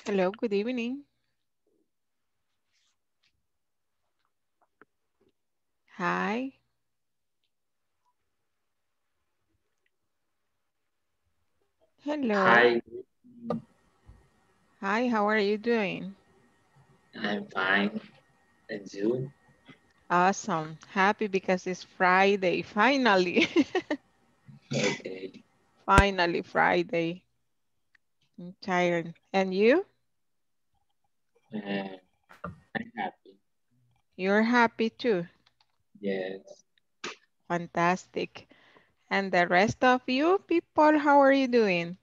Hello, good evening. Hi. Hello. Hi, Hi, how are you doing? I'm fine. And you? Awesome. Happy because it's Friday. Finally. Okay. Finally, Friday. I'm tired. And you? Uh, I'm happy. You're happy too. Yes. Fantastic. And the rest of you people, how are you doing?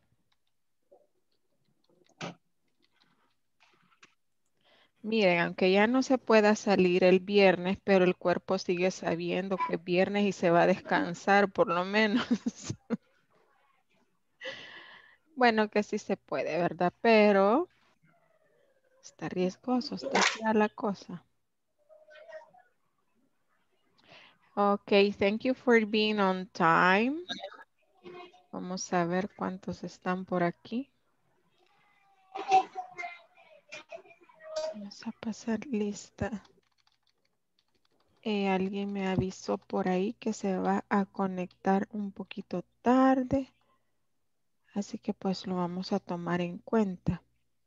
Miren, aunque ya no se pueda salir el viernes, pero el cuerpo sigue sabiendo que es viernes y se va a descansar por lo menos. Bueno, que sí se puede, ¿verdad? Pero está riesgoso, está fea la cosa. Ok, thank you for being on time. Vamos a ver cuántos están por aquí. Vamos a pasar lista. Alguien me avisó por ahí que se va a conectar un poquito tarde, así que pues lo vamos a tomar en cuenta.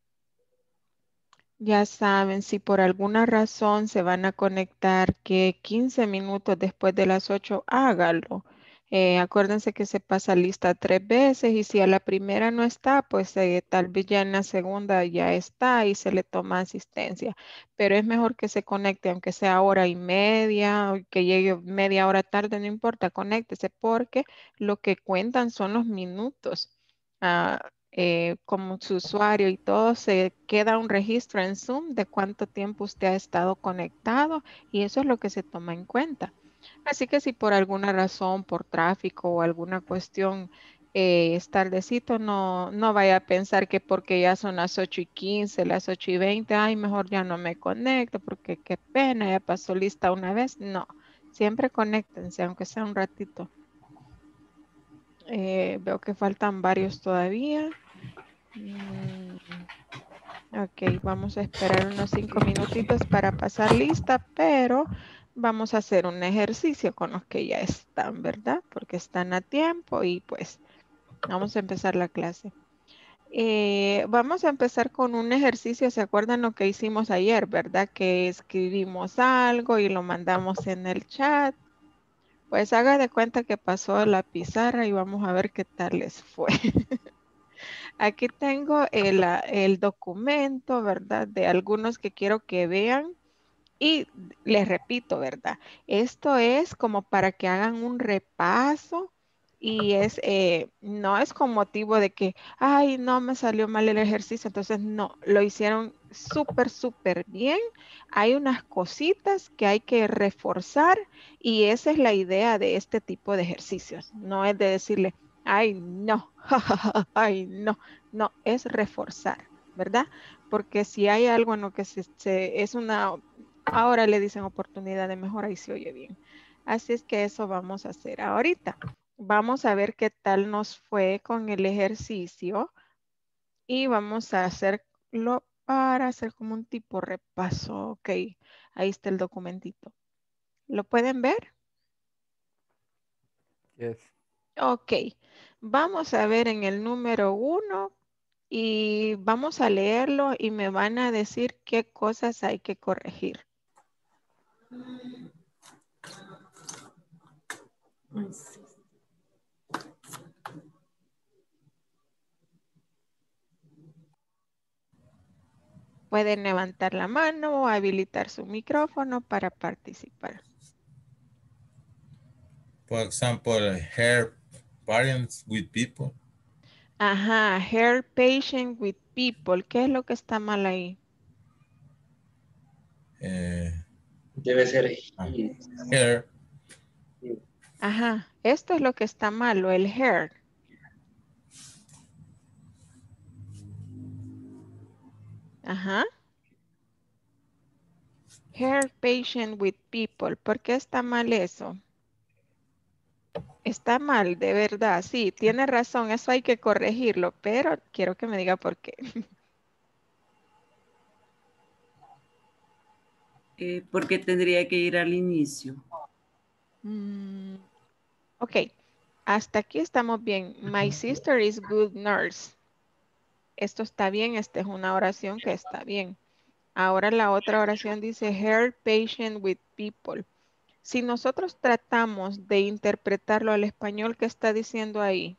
Ya saben, si por alguna razón se van a conectar que 15 minutos después de las 8, hágalo. Acuérdense que se pasa lista 3 veces y si a la primera no está, pues tal vez ya en la segunda ya está y se le toma asistencia. Pero es mejor que se conecte, aunque sea hora y media, o que llegue media hora tarde, no importa, conéctese porque lo que cuentan son los minutos. Como su usuario y todo, se queda un registro en Zoom de cuánto tiempo usted ha estado conectado y eso es lo que se toma en cuenta. Así que si por alguna razón, por tráfico o alguna cuestión es tardecito, no vaya a pensar que porque ya son las 8:15, las 8:20, ay, mejor ya no me conecto porque qué pena, ya pasó lista una vez. No, siempre conéctense, aunque sea un ratito. Veo que faltan varios todavía. Mm, Ok, vamos a esperar unos 5 minutitos para pasar lista, pero vamos a hacer un ejercicio con los que ya están, ¿verdad? Porque están a tiempo y pues vamos a empezar la clase. Vamos a empezar con un ejercicio, ¿se acuerdan lo que hicimos ayer, verdad? Que escribimos algo y lo mandamos en el chat. Pues haga de cuenta que pasó la pizarra y vamos a ver qué tal les fue. Aquí tengo el documento, ¿verdad? De algunos que quiero que vean. Y les repito, ¿verdad? Esto es como para que hagan un repaso y no es con motivo de que, ay, no me salió mal el ejercicio. Entonces, no, lo hicieron súper, súper bien. Hay unas cositas que hay que reforzar y esa es la idea de este tipo de ejercicios. No es de decirle, ay, no, ay, no, no, es reforzar, ¿verdad? Porque si hay algo en lo que es una ahora le dicen oportunidad de mejora y se oye bien. Así es que eso vamos a hacer ahorita. Vamos a ver qué tal nos fue con el ejercicio y vamos a hacerlo para hacer como un tipo repaso. Ok, ahí está el documentito. ¿Lo pueden ver? Yes. Ok, vamos a ver en el número 1 y vamos a leerlo y me van a decir qué cosas hay que corregir. Pueden levantar la mano o habilitar su micrófono para participar. For example, hair parents with people. Ajá, hair patient with people. ¿Qué es lo que está mal ahí? Uh, Debe ser hair. Ajá, esto es lo que está malo, el hair. Ajá, hair patient with people. ¿Por qué está mal eso? Está mal, de verdad. Sí, tiene razón, eso hay que corregirlo, pero quiero que me diga por qué. ¿Por qué tendría que ir al inicio? Ok, hasta aquí estamos bien. My sister is good nurse. Esto está bien, esta es una oración que está bien. Ahora la otra oración dice her patient with people. Si nosotros tratamos de interpretarlo al español, ¿qué está diciendo ahí?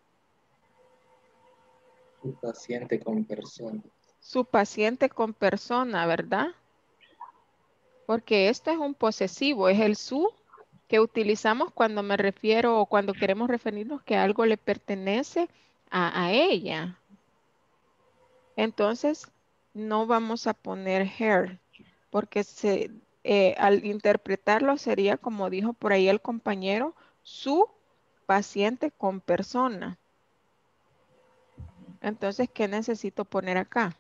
Un paciente con personas. Su paciente con persona, ¿verdad? Porque esto es un posesivo, es el su que utilizamos cuando me refiero o cuando queremos referirnos que algo le pertenece a ella. Entonces, no vamos a poner her, porque al interpretarlo sería, como dijo por ahí el compañero, su paciente con persona. Entonces, ¿qué necesito poner acá?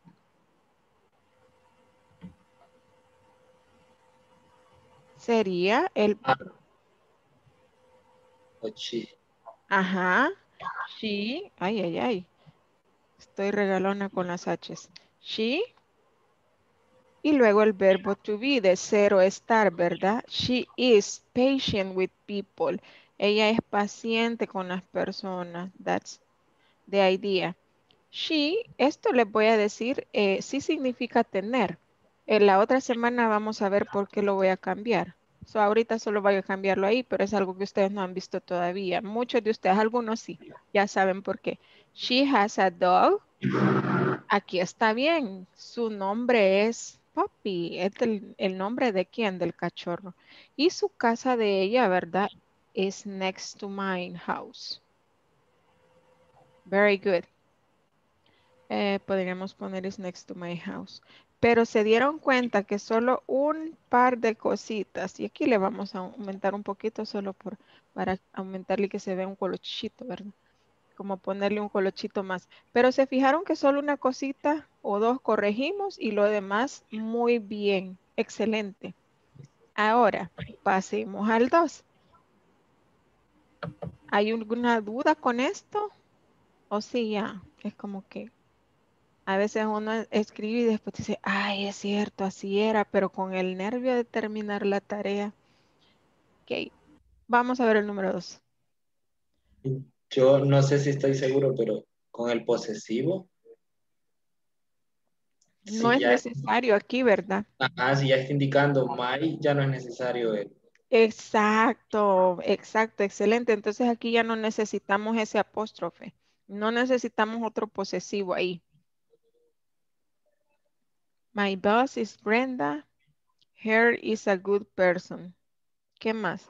Sería el, O she. ajá, she, ay, estoy regalona con las H's. She, y luego el verbo to be, de ser o estar, ¿verdad? She is patient with people. Ella es paciente con las personas. That's the idea. She, esto les voy a decir, sí significa tener. En la otra semana vamos a ver por qué lo voy a cambiar. So, ahorita solo voy a cambiarlo ahí, pero es algo que ustedes no han visto todavía. Muchos de ustedes, algunos sí, ya saben por qué. She has a dog. Aquí está bien. Su nombre es Puppy. Es el nombre de quién, del cachorro. Y su casa de ella, ¿verdad? Es next to my house. Very good. Podríamos poner is next to my house. Pero se dieron cuenta que solo un par de cositas. Y aquí le vamos a aumentar un poquito solo para aumentarle que se vea un colochito, ¿verdad? Como ponerle un colochito más. Pero se fijaron que solo una cosita o dos corregimos y lo demás muy bien. Excelente. Ahora, pasemos al 2. ¿Hay alguna duda con esto? O sí, ya, es como que a veces uno escribe y después dice, ay, es cierto, así era, pero con el nervio de terminar la tarea. Ok, vamos a ver el número 2. Yo no sé si estoy seguro, pero con el posesivo, No si es ya, necesario aquí, ¿verdad? si ya está indicando my, ya no es necesario el. Exacto, exacto, excelente. Entonces aquí ya no necesitamos ese apóstrofe. No necesitamos otro posesivo ahí. My boss is Brenda. Her is a good person. ¿Qué más?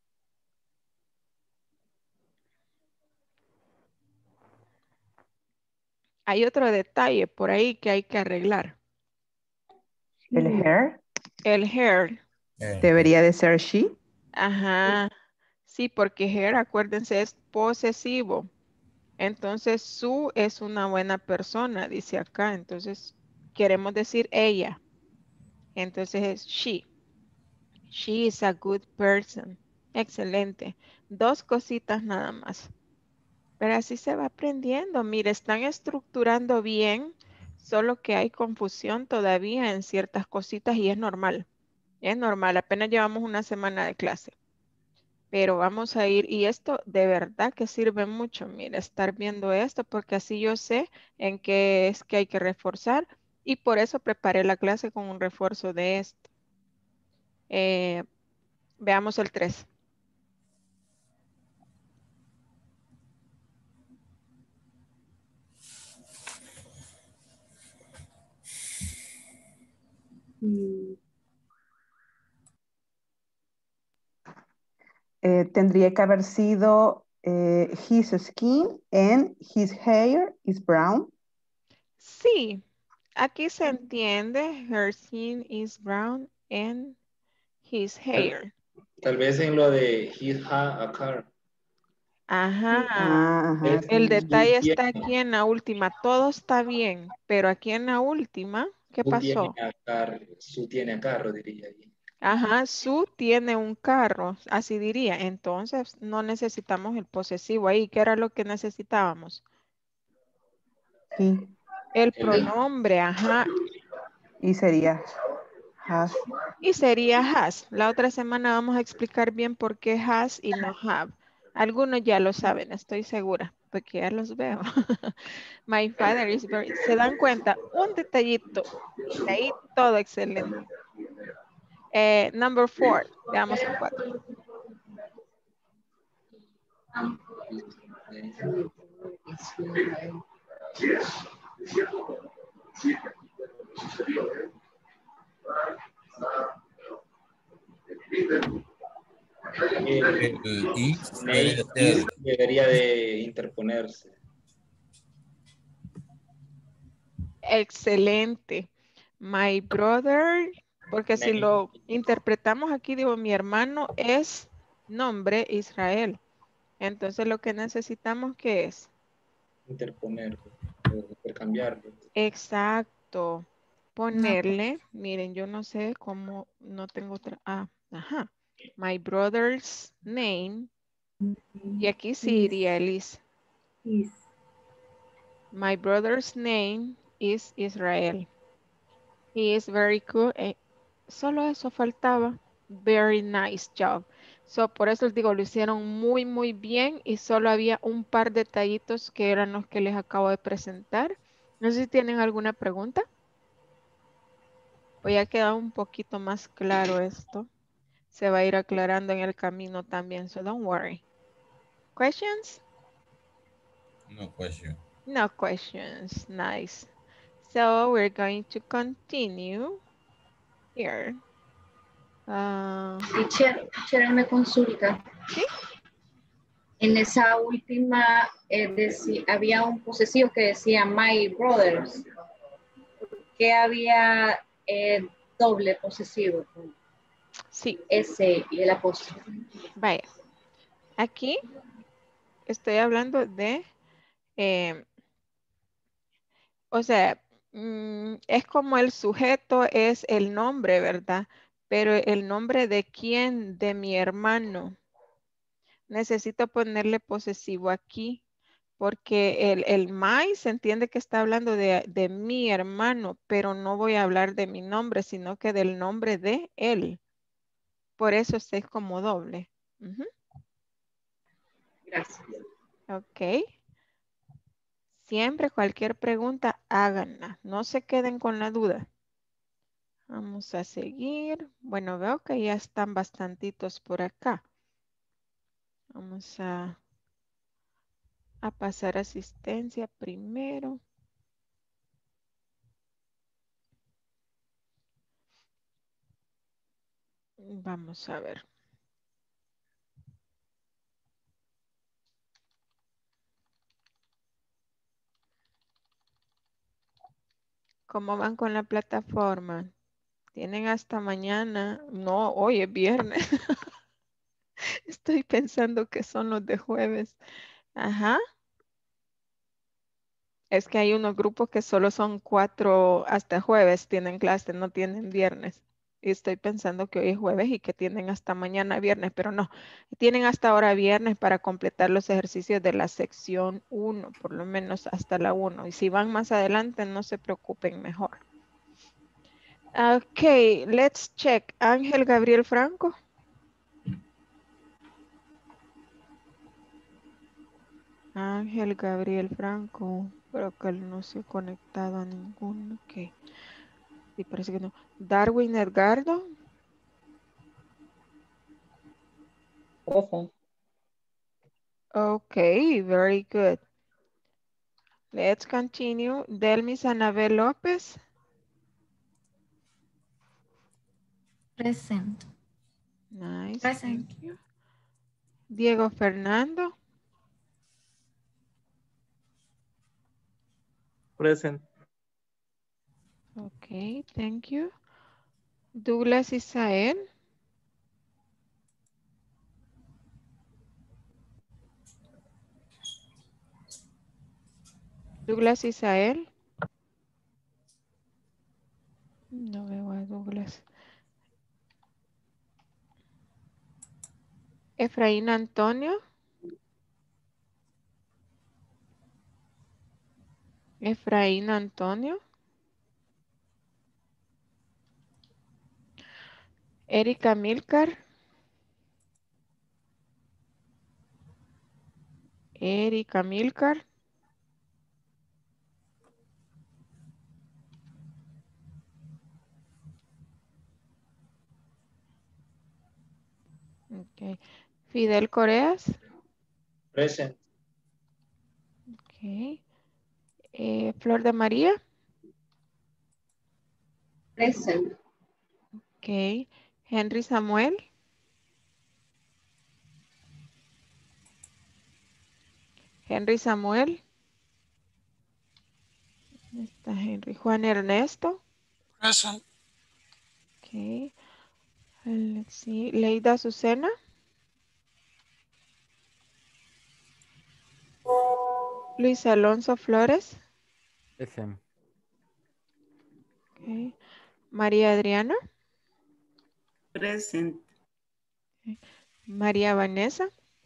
Hay otro detalle por ahí que hay que arreglar. El her El her. debería de ser she. Ajá. Sí, porque her, acuérdense, es posesivo. Entonces, su es una buena persona, dice acá. Entonces, queremos decir ella. Entonces es she. She is a good person. Excelente. Dos cositas nada más. Pero así se va aprendiendo. Mire, están estructurando bien, solo que hay confusión todavía en ciertas cositas y es normal. Es normal, apenas llevamos una semana de clase. Pero vamos a ir, y esto de verdad que sirve mucho, mira, estar viendo esto, porque así yo sé en qué es que hay que reforzar, y por eso preparé la clase con un refuerzo de esto. Veamos el 3. Tendría que haber sido his skin and his hair is brown. Sí, aquí se entiende, her skin is brown and his hair. Tal vez en lo de he had a car. Ajá. Ajá, El sí. detalle está aquí en la última. Todo está bien, pero aquí en la última, ¿qué pasó? Su tiene a carro, diría ahí. Ajá, su tiene un carro, así diría. Entonces, no necesitamos el posesivo ahí. ¿Qué era lo que necesitábamos? He. El pronombre, ajá. Y sería Has. Y sería has. La otra semana vamos a explicar bien por qué has y no have. Algunos ya lo saben, estoy segura, porque ya los veo. My father is very... ¿Se dan cuenta? Un detallito. De ahí todo excelente. Number 4. Veamos el 4. El is Nate debe ser. debería de interponerse. Excelente. My brother, porque si Nate, lo interpretamos aquí, digo, mi hermano es nombre Israel. Entonces lo que necesitamos que es. interponerlo, o intercambiarlo. Exacto. Ponerle, miren, yo no sé cómo, no tengo otra. Ajá. My brother's name. Y aquí sí iría Elise. My brother's name is Israel. He is very cool. Solo eso faltaba. Very nice job. So, por eso les digo, lo hicieron muy, muy bien y solo había un par de detallitos que eran los que les acabo de presentar. No sé si tienen alguna pregunta. Pues ya queda un poquito más claro esto. Se va a ir aclarando en el camino también, so don't worry. Questions? No question. No questions. Nice. So we're going to continue here. Teacher, una consulta. ¿Sí? En esa última había un posesivo que decía my brothers. Que había doble posesivo con Sí. ese y el apóstrofe. Vaya. Aquí estoy hablando de, o sea, es como el sujeto es el nombre, ¿verdad? Pero el nombre de quién, de mi hermano. Necesito ponerle posesivo aquí, porque el my se entiende que está hablando de mi hermano, pero no voy a hablar de mi nombre, sino que del nombre de él. Por eso es como doble. Ujú. Gracias. Ok. Siempre cualquier pregunta, háganla. No se queden con la duda. Vamos a seguir. Bueno, veo que ya están bastantitos por acá. Vamos a pasar asistencia primero. Vamos a ver. ¿Cómo van con la plataforma? Tienen hasta mañana. No, hoy es viernes. Estoy pensando que son los de jueves. Ajá. Es que hay unos grupos que solo son 4 hasta jueves tienen clase, no tienen viernes. Y estoy pensando que hoy es jueves y que tienen hasta mañana viernes, pero no. Tienen hasta ahora viernes para completar los ejercicios de la sección 1, por lo menos hasta la 1. Y si van más adelante, no se preocupen mejor. Ok, let's check. Ángel Gabriel Franco. Ángel Gabriel Franco. Creo que él no se ha conectado a ninguno. Ok. Sí, parece que no. Darwin Edgardo. Present. Okay, very good. Let's continue. Delmis Anabel López. Present. Nice, Present. thank you. Diego Fernando. Present. Okay, thank you. Douglas Isael. Douglas Isael. No veo a Douglas. Efraín Antonio. Efraín Antonio. Erika Milcar. Erika Milcar. Okay. Fidel Coreas. Present. Okay. Flor de María. Present. Okay. Henry Samuel. Henry Samuel. ¿Dónde está Henry? Juan Ernesto. Present. Okay. Let's see. Leida Azucena. Luis Alonso Flores. Present. Okay. María Adriana. Present. María Vanessa.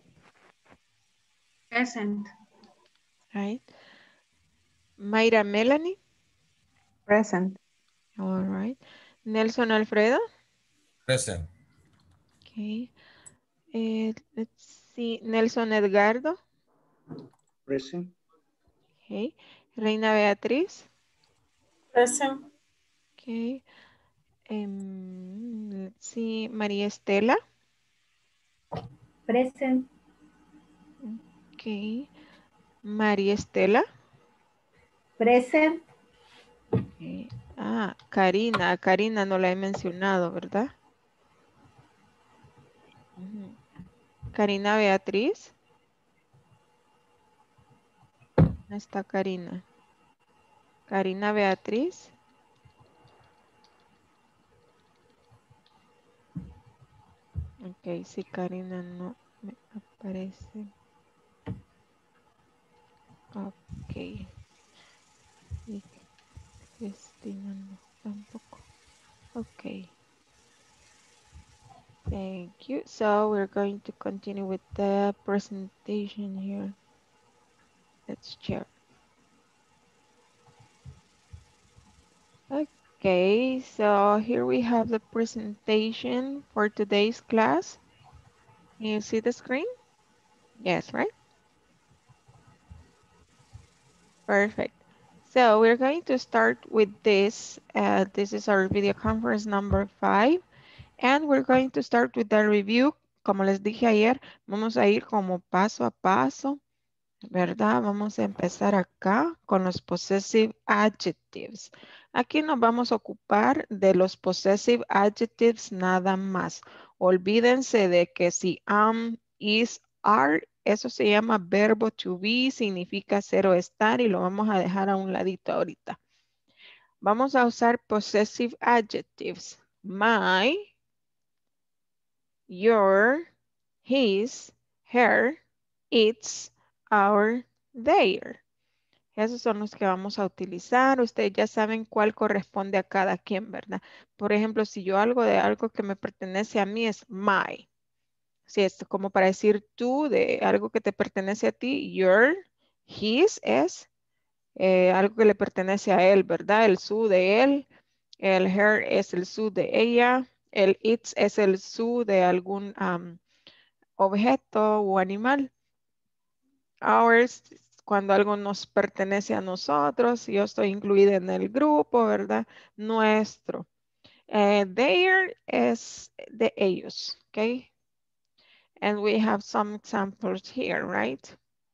Present. Right. Mayra Melanie. Present. All right. Nelson Alfredo. Present. Okay. Let's see. Nelson Edgardo. Present. Okay. Reina Beatriz. Present. Okay. Let's see. María Estela. Present. Okay. María Estela. Present. Okay. Ah, Karina. Karina no la he mencionado, ¿verdad? Ujú. Karina Beatriz. ¿Dónde está Karina? Karina Beatriz. Ok, sí, Karina no me aparece. Ok. Y Cristina no, tampoco. Ok. Thank you. So we're going to continue with the presentation here. Let's check. Okay, so here we have the presentation for today's class. Can you see the screen? Yes, right? Perfect. So we're going to start with this. This is our video conference number 5. And we're going to start with the review. Como les dije ayer, vamos a ir como paso a paso, ¿verdad? Vamos a empezar acá con los possessive adjectives. Aquí nos vamos a ocupar de los possessive adjectives nada más. Olvídense de que si am, is, are, eso se llama verbo to be, significa ser o estar y lo vamos a dejar a un ladito ahorita. Vamos a usar possessive adjectives. My, your, his, her, its, our, their. Esos son los que vamos a utilizar. Ustedes ya saben cuál corresponde a cada quien, ¿verdad? Por ejemplo, si yo algo de algo que me pertenece a mí es my. Si es como para decir tú de algo que te pertenece a ti, your, his es algo que le pertenece a él, ¿verdad? El su de él, el her es el su de ella, el its es el su de algún objeto o animal. Ours, cuando algo nos pertenece a nosotros, yo estoy incluida en el grupo, ¿verdad? Nuestro. Their es de ellos, ¿ok? And we have some examples here, right?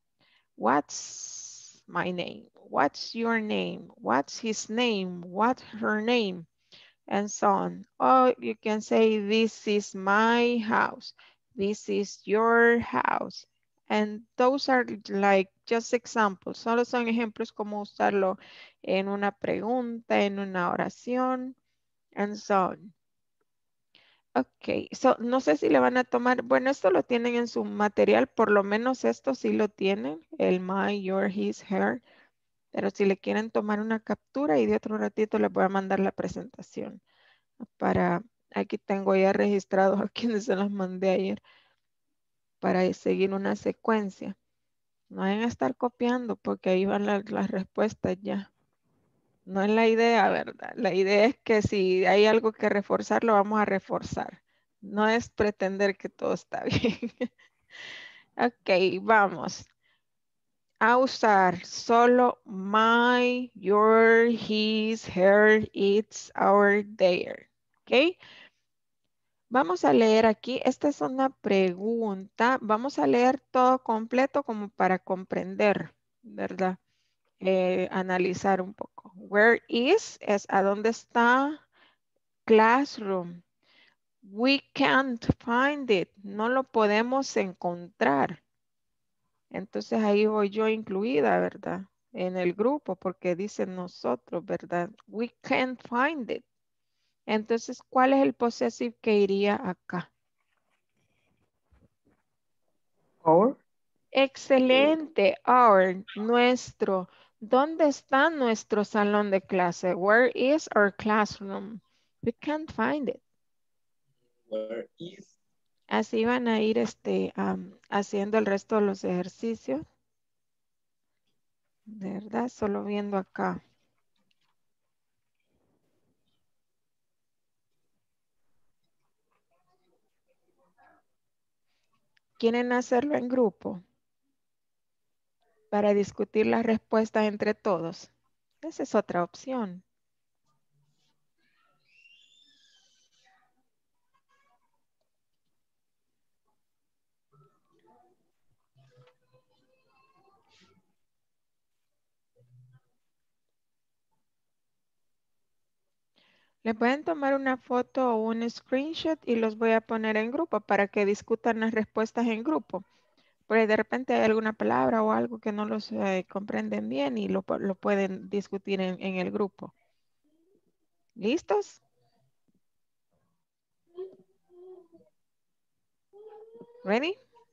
What's my name? What's your name? What's his name? What's her name? And so on. Or you can say, this is my house. This is your house. And those are like just examples. Solo son ejemplos como usarlo en una pregunta, en una oración, and so on. Ok, so, no sé si le van a tomar, bueno, esto lo tienen en su material, por lo menos esto sí lo tienen, el my, your, his, her, pero si le quieren tomar una captura y de otro ratito les voy a mandar la presentación para, aquí tengo ya registrados a quienes se los mandé ayer para seguir una secuencia. No vayan a estar copiando porque ahí van las respuestas ya. No es la idea, ¿verdad? La idea es que si hay algo que reforzar, lo vamos a reforzar. No es pretender que todo está bien. Ok, vamos a usar solo my, your, his, her, its, our, their. Ok. Vamos a leer aquí. Esta es una pregunta. Vamos a leer todo completo como para comprender, ¿verdad? Analizar un poco. Where is es a dónde está. Classroom. We can't find it. No lo podemos encontrar. Entonces ahí voy yo incluida, ¿verdad? En el grupo porque dicen nosotros, ¿verdad? We can't find it. Entonces, ¿cuál es el possessive que iría acá? Our. Excelente. Our, nuestro. ¿Dónde está nuestro salón de clase? Where is our classroom? We can't find it. Where is? Así van a ir haciendo el resto de los ejercicios. De verdad, solo viendo acá. ¿Quieren hacerlo en grupo? Para discutir las respuestas entre todos. Esa es otra opción. Le pueden tomar una foto o un screenshot y los voy a poner en grupo para que discutan las respuestas en grupo. Porque de repente hay alguna palabra o algo que no los comprenden bien y lo pueden discutir en el grupo. ¿Listos? ¿Ready?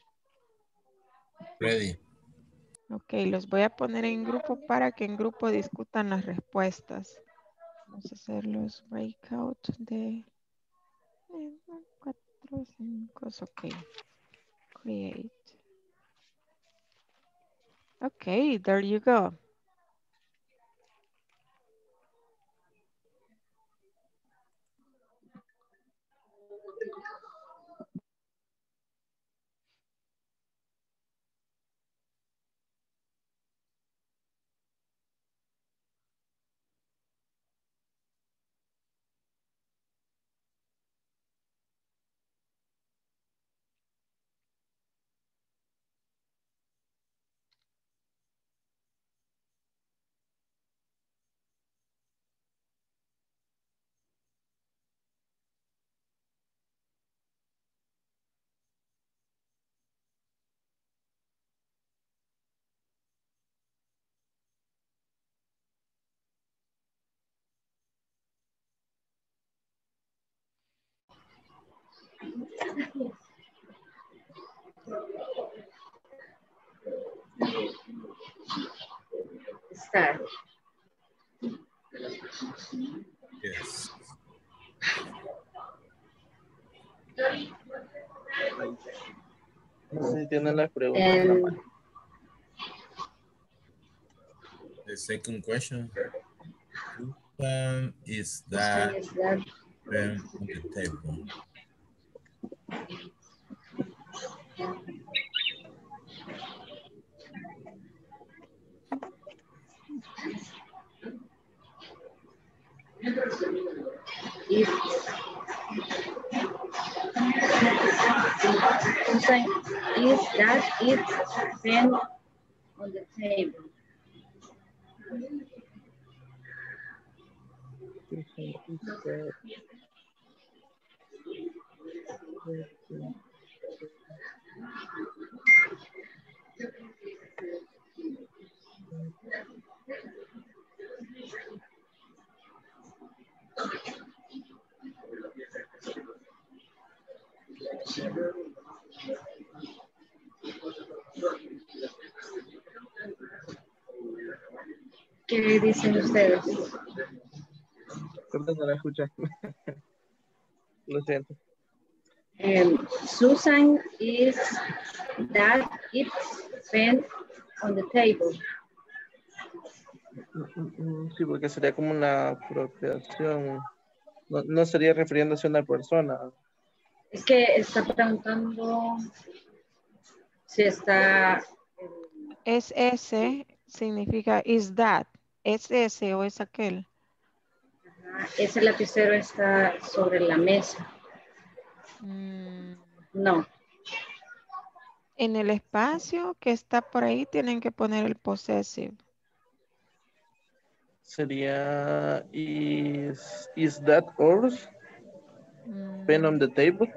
Ready. Ok, los voy a poner en grupo para que en grupo discutan las respuestas. Vamos a hacer los breakout de 4, 5, ok. Create. Ok, there you go. Start. Yes. No sé si tienen las preguntas. And The second question. Is Susan that is that pen on the table? is Susan is that it's pen on the table. ¿Qué dicen ustedes? Perdón, no la escuché. Lo siento. Susan is that it's pen on the table. Sí, porque sería como una apropiación. No, no sería refiriéndose a una persona. Es que está preguntando si está... Es ese, significa is that. Es ese o es aquel. Ese lapicero está sobre la mesa. No. En el espacio que está por ahí tienen que poner el possessive. Sería, is that yours? Pen on the table.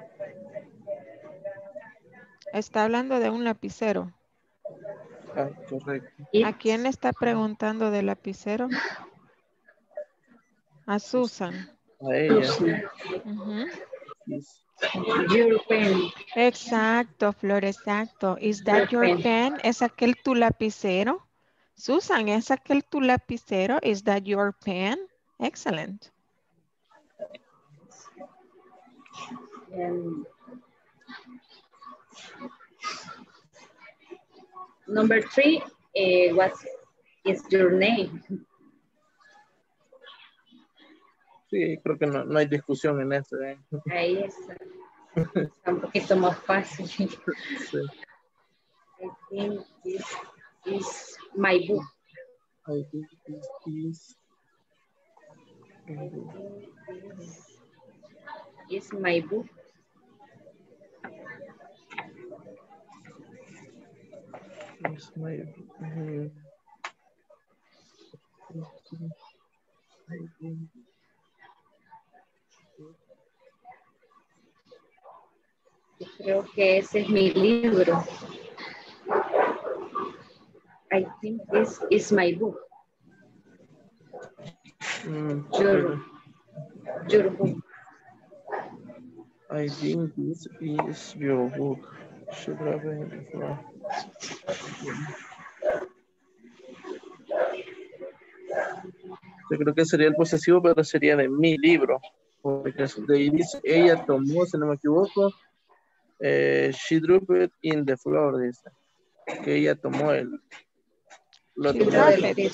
Está hablando de un lapicero. Ah, correcto. ¿A quién le está preguntando del lapicero? A Susan. A ella. Ujú. Your pen. Exacto, Flor, exacto. Is that your pen? ¿Es aquel tu lapicero? Susan, ¿es aquel tu lapicero? Is that your pen? Excellent. Number 3, what is your name? Sí, creo que no hay discusión en eso. Ahí está. Está un poquito más fácil. Sí. I think this is my book. I think this Is my book. is my Yo creo que ese es mi libro. I think this is my book. Your book. I think this is your book. Should have been before. Yo creo que sería el posesivo, pero sería de mi libro. Porque dice, ella tomó, si no me equivoco, she dropped it in the floor, dice. Que ella tomó lo She tomó. dropped it.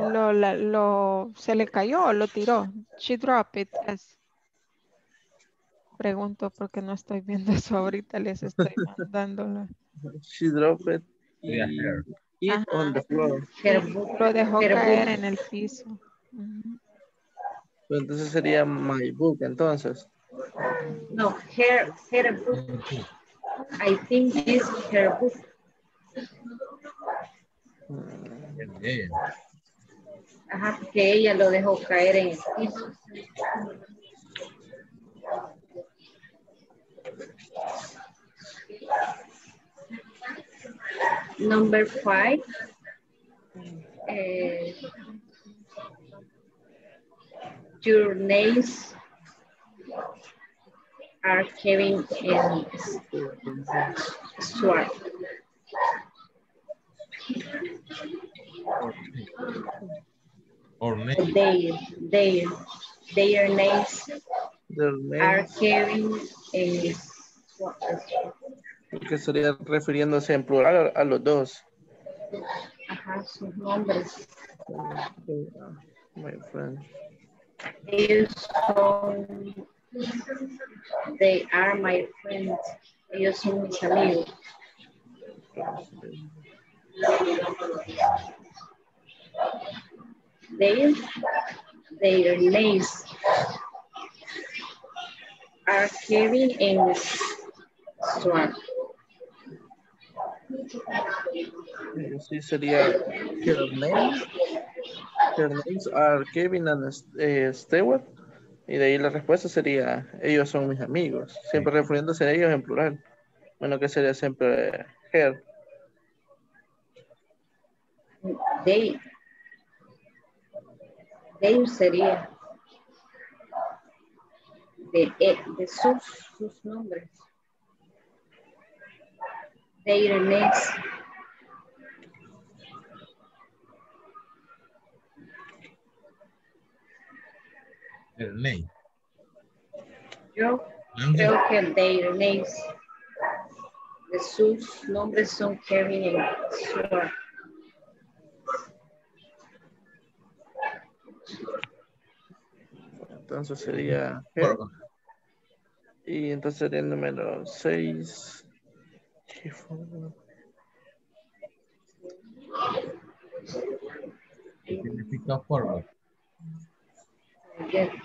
Se le cayó o lo tiró. She dropped it. Yes. Pregunto porque no estoy viendo eso ahorita. Les estoy mandándolo. She dropped it Ajá. on the floor. Lo dejó caer en el piso. Entonces sería my book, entonces. No, her book. I think this is her book. Ajá, porque ella lo dejó caer en el piso. Number 5. Your names are Kevin and Stuart. Or name. Their names are Kevin and Stuart. Que sería refiriéndose en plural a los dos. Ajá, sus nombres. My friend. They are my friends. Ellos son mis amigos. Their names are Kevin and Stuart. Sí, sería her names are Kevin and Stewart. Y de ahí la respuesta sería, ellos son mis amigos. Siempre refiriéndose a ellos en plural. Bueno, que sería siempre her. They sería de sus nombres. Their names. Their name. Yo creo que their names de sus nombres son Kevin y Stuart. Entonces sería her. Y entonces sería el número 6. Significa forward. Forget.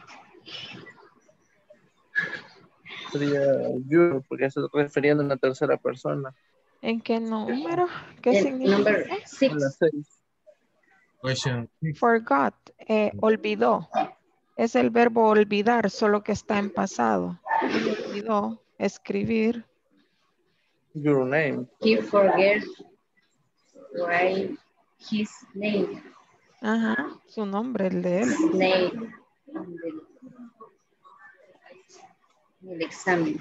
Sería you, porque se refiriendo a una tercera persona. ¿En qué número? ¿Qué And number significa? En la 6. 6. Question 6. Forgot, olvidó. Es el verbo olvidar, solo que está en pasado. Él olvidó escribir. Your name. He forget write his name. Ajá, su nombre, el de él. Name. En el examen.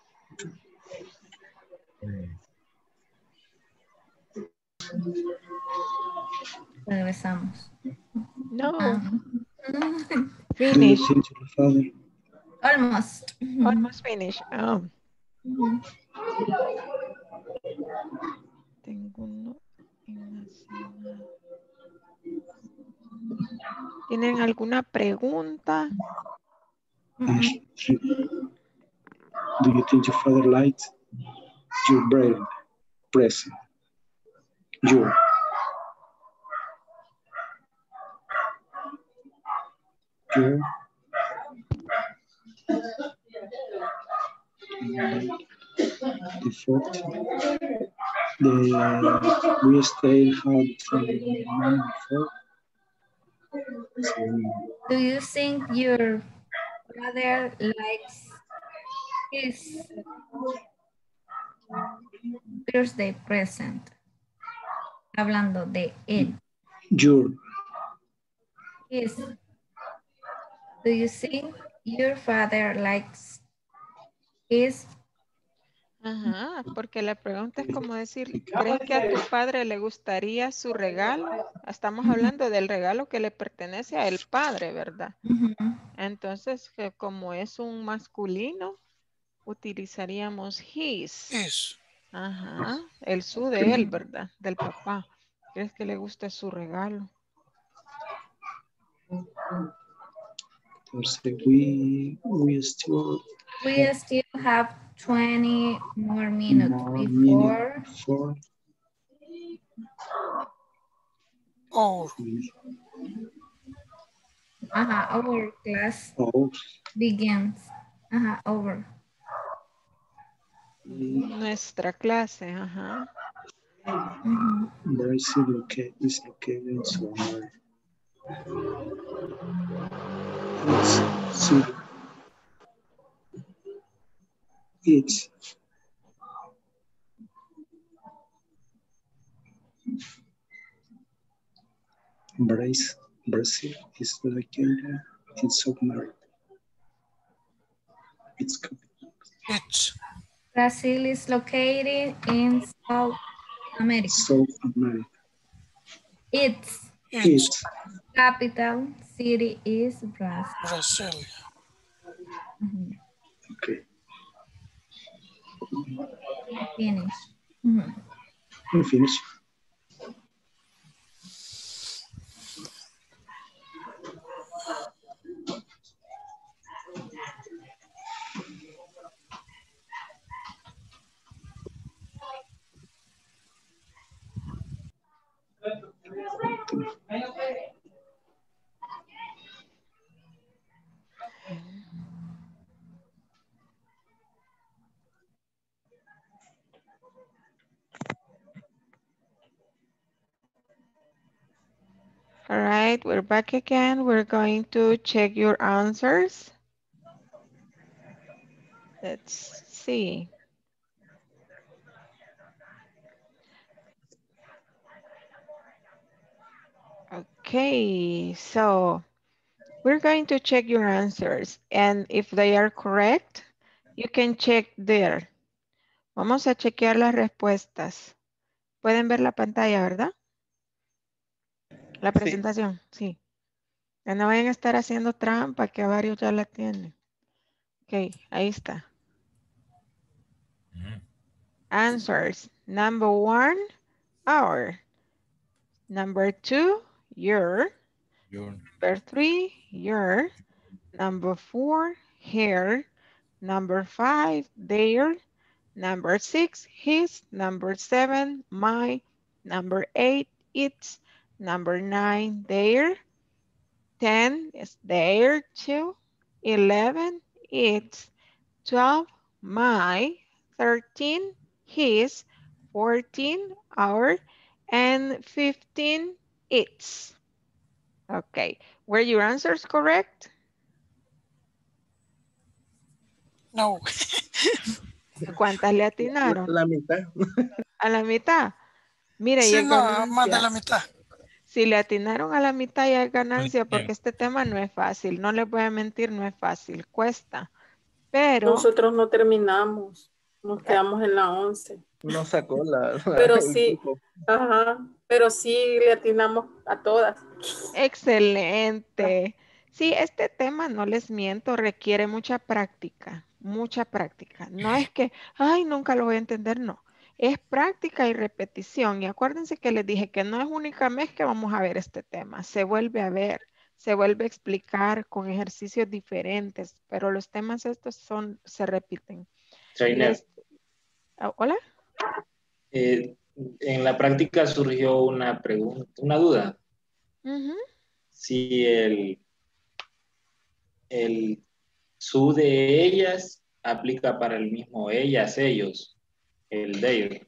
Regresamos. No, Ah. finish. Almost. Almost finish. Oh. Tengo uno en la cena. ¿Tienen alguna pregunta? Do you think your father likes your brave present? You. You. The 14th. We stayed hard from the night before. Do you think your brother likes his birthday present? Hablando de él. Your. His. Do you think your father likes his? Ajá, porque la pregunta es como decir, ¿crees que a tu padre le gustaría su regalo? Estamos hablando del regalo que le pertenece a el padre, ¿verdad? Entonces, que como es un masculino, utilizaríamos his. Is. Ajá, el su de él, ¿verdad? Del papá. ¿Crees que le gusta su regalo? Entonces, we still have 20 more minutes more before. before. Oh, Our class Oh, begins. Over. Nuestra clase, ajá. Brazil is located somewhere. It's city. It's Brazil is located in South America. it's. Brazil is located in South America. South America. Its capital city is Brazil. Brazil. Okay. Finish. We finish. All right, we're back again. We're going to check your answers. Let's see. Okay, so we're going to check your answers, and if they are correct, you can check there. Vamos a chequear las respuestas. Pueden ver la pantalla, ¿verdad? La presentación, sí. Ya no vayan a estar haciendo trampa, que varios ya la tienen. Ok, ahí está. Answers. Number 1, our. Number 2, your. Number 3, your. Number 4, hair. Number 5, their. Number 6, his. Number 7, my. Number 8, its. Number 9, their. 10 is their too. 11, its. 12, my. 13, his. 14, our. And 15, its. Okay, were your answers correct? No. ¿Cuántas le atinaron? La mitad. ¿A la mitad? Mira, y Sí, es no, más de ganancia. la mitad. Si le atinaron a la mitad ya es ganancia porque este tema no es fácil. No les voy a mentir, no es fácil. Cuesta. Pero... Nosotros no terminamos. Nos quedamos en la 11. No sacó Pero el sí, grupo. ajá, pero sí le atinamos a todas. Excelente. Sí, este tema, no les miento, requiere mucha práctica, mucha práctica. No es que, ay, nunca lo voy a entender, no. Es práctica y repetición. Y acuérdense que les dije que no es única vez que vamos a ver este tema. Se vuelve a ver, se vuelve a explicar con ejercicios diferentes, pero los temas estos se repiten. Trainer, ¿Hola? en la práctica surgió una pregunta, una duda. Si el su de ellas aplica para el mismo ellas, ellos, el they.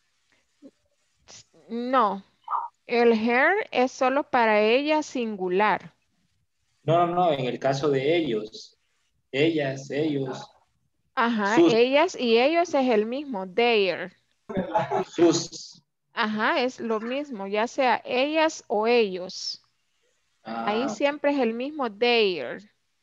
No, el her es solo para ella singular. No, en el caso de ellos, ellas, ellos. Ajá, Sus. ellas y ellos es el mismo, their. Sus. Ajá, es lo mismo, ya sea ellas o ellos. Ahí siempre es el mismo their.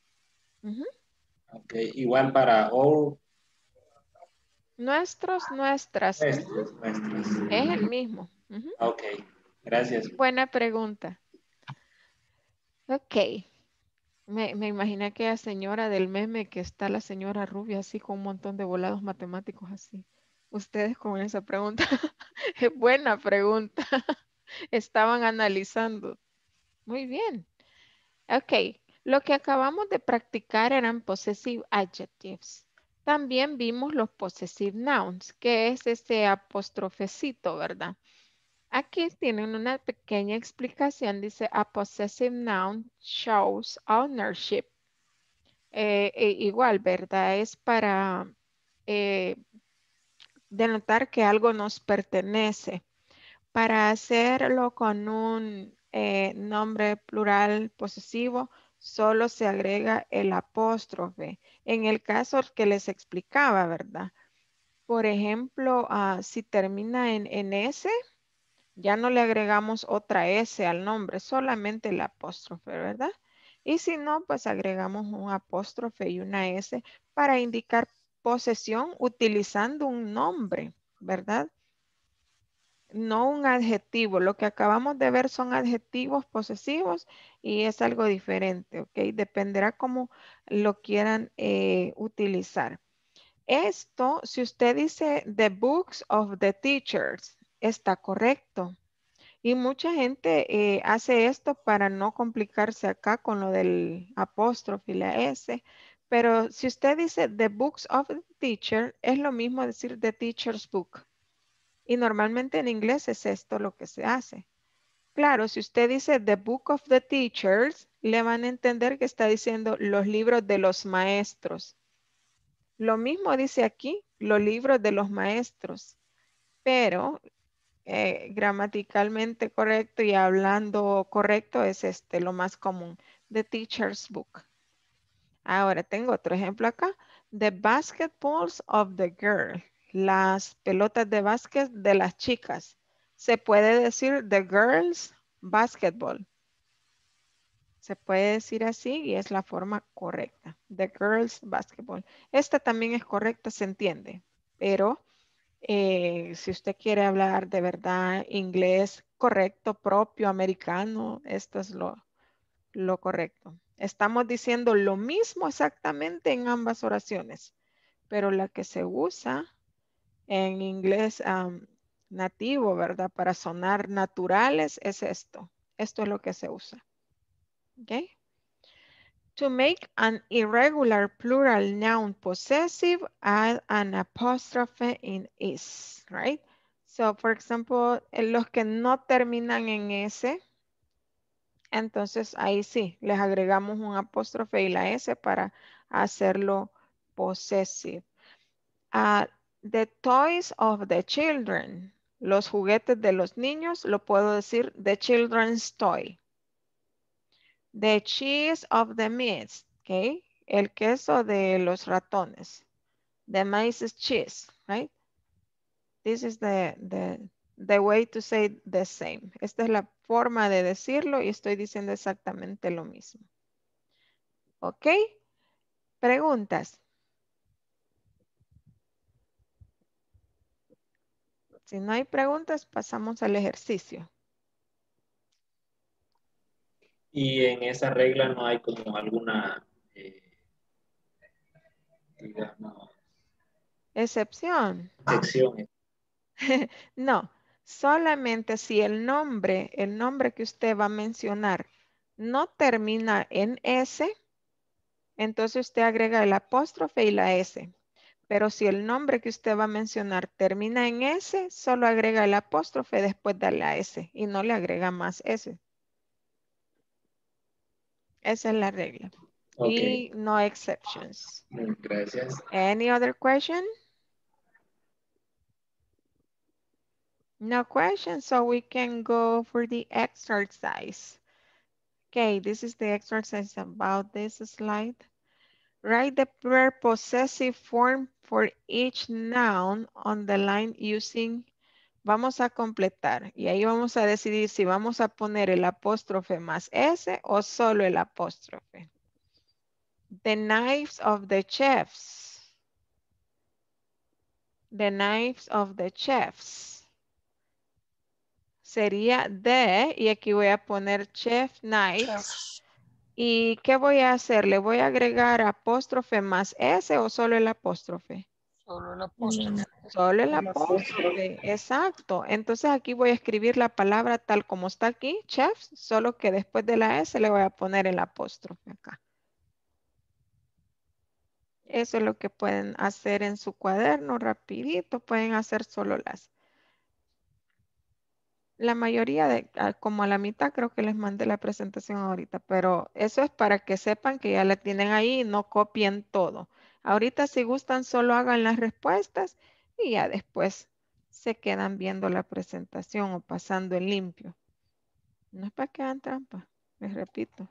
Ok, igual para all. Nuestros, nuestras. Nuestros. Es el mismo. Ok, gracias. Buena pregunta. Ok. Me imaginé aquella señora del meme que está la señora rubia así con un montón de volados matemáticos así. Ustedes con esa pregunta. Es buena pregunta. Estaban analizando. Muy bien. Ok. Lo que acabamos de practicar eran possessive adjectives. También vimos los possessive nouns, que es ese apostrofecito, ¿verdad? Aquí tienen una pequeña explicación. Dice, a possessive noun shows ownership. Igual, ¿verdad? Es para denotar que algo nos pertenece. Para hacerlo con un nombre plural posesivo, solo se agrega el apóstrofe. En el caso que les explicaba, ¿verdad? Por ejemplo, si termina en S, ya no le agregamos otra S al nombre, solamente el apóstrofe, ¿verdad? Y si no, pues agregamos un apóstrofe y una S para indicar posesión utilizando un nombre, ¿verdad? No un adjetivo. Lo que acabamos de ver son adjetivos posesivos y es algo diferente, ¿ok? Dependerá cómo lo quieran utilizar. Esto, si usted dice the books of the teachers, está correcto. Y mucha gente hace esto para no complicarse acá con lo del apóstrofe y la S. Pero si usted dice the books of the teacher, es lo mismo decir the teacher's book. Y normalmente en inglés es esto lo que se hace. Claro, si usted dice the book of the teachers, le van a entender que está diciendo los libros de los maestros. Lo mismo dice aquí, los libros de los maestros. Pero gramaticalmente correcto y hablando correcto es lo más común. The teacher's book. Ahora tengo otro ejemplo acá. The basketballs of the girl. Las pelotas de básquet de las chicas. Se puede decir the girls basketball. Se puede decir así y es la forma correcta. The girls basketball. Esta también es correcta, se entiende. Pero si usted quiere hablar de verdad inglés correcto, propio, americano, esto es lo correcto. Estamos diciendo lo mismo exactamente en ambas oraciones, pero la que se usa en inglés nativo, ¿verdad? Para sonar naturales es esto. Esto es lo que se usa. ¿Ok? To make an irregular plural noun possessive, add an apostrophe in is, right? So, for example, los que no terminan en S, entonces ahí sí, les agregamos un apóstrofe y la S para hacerlo possessive. The toys of the children, los juguetes de los niños, lo puedo decir the children's toy. The cheese of the mice, okay? El queso de los ratones. The mice's cheese, right? This is the way to say the same. Esta es la forma de decirlo y estoy diciendo exactamente lo mismo. ¿Ok? Preguntas. Si no hay preguntas, pasamos al ejercicio. Y en esa regla no hay como alguna, digamos, Excepción. sección. No, solamente si el nombre que usted va a mencionar no termina en S, entonces usted agrega el apóstrofe y la S. Pero si el nombre que usted va a mencionar termina en S, solo agrega el apóstrofe después de la S y no le agrega más S. Esa es la regla. Okay. Y no exceptions. Gracias. Any other question? No question, so we can go for the exercise. Okay, this is the exercise about this slide. Write the prepossessive form for each noun on the line using, vamos a completar y ahí vamos a decidir si vamos a poner el apóstrofe más S o solo el apóstrofe. The knives of the chefs. The knives of the chefs. Sería de, y aquí voy a poner chef knives. ¿Y qué voy a hacer? ¿Le voy a agregar apóstrofe más S o solo el apóstrofe? Solo el apóstrofe. Solo el apóstrofe, exacto. Entonces aquí voy a escribir la palabra tal como está aquí, chefs, solo que después de la S le voy a poner el apóstrofe acá. Eso es lo que pueden hacer en su cuaderno rapidito, pueden hacer solo las. La mayoría de, como a la mitad creo que les mandé la presentación ahorita, pero eso es para que sepan que ya la tienen ahí y no copien todo. Ahorita si gustan solo hagan las respuestas y ya después se quedan viendo la presentación o pasando en limpio. No es para que hagan trampa, les repito.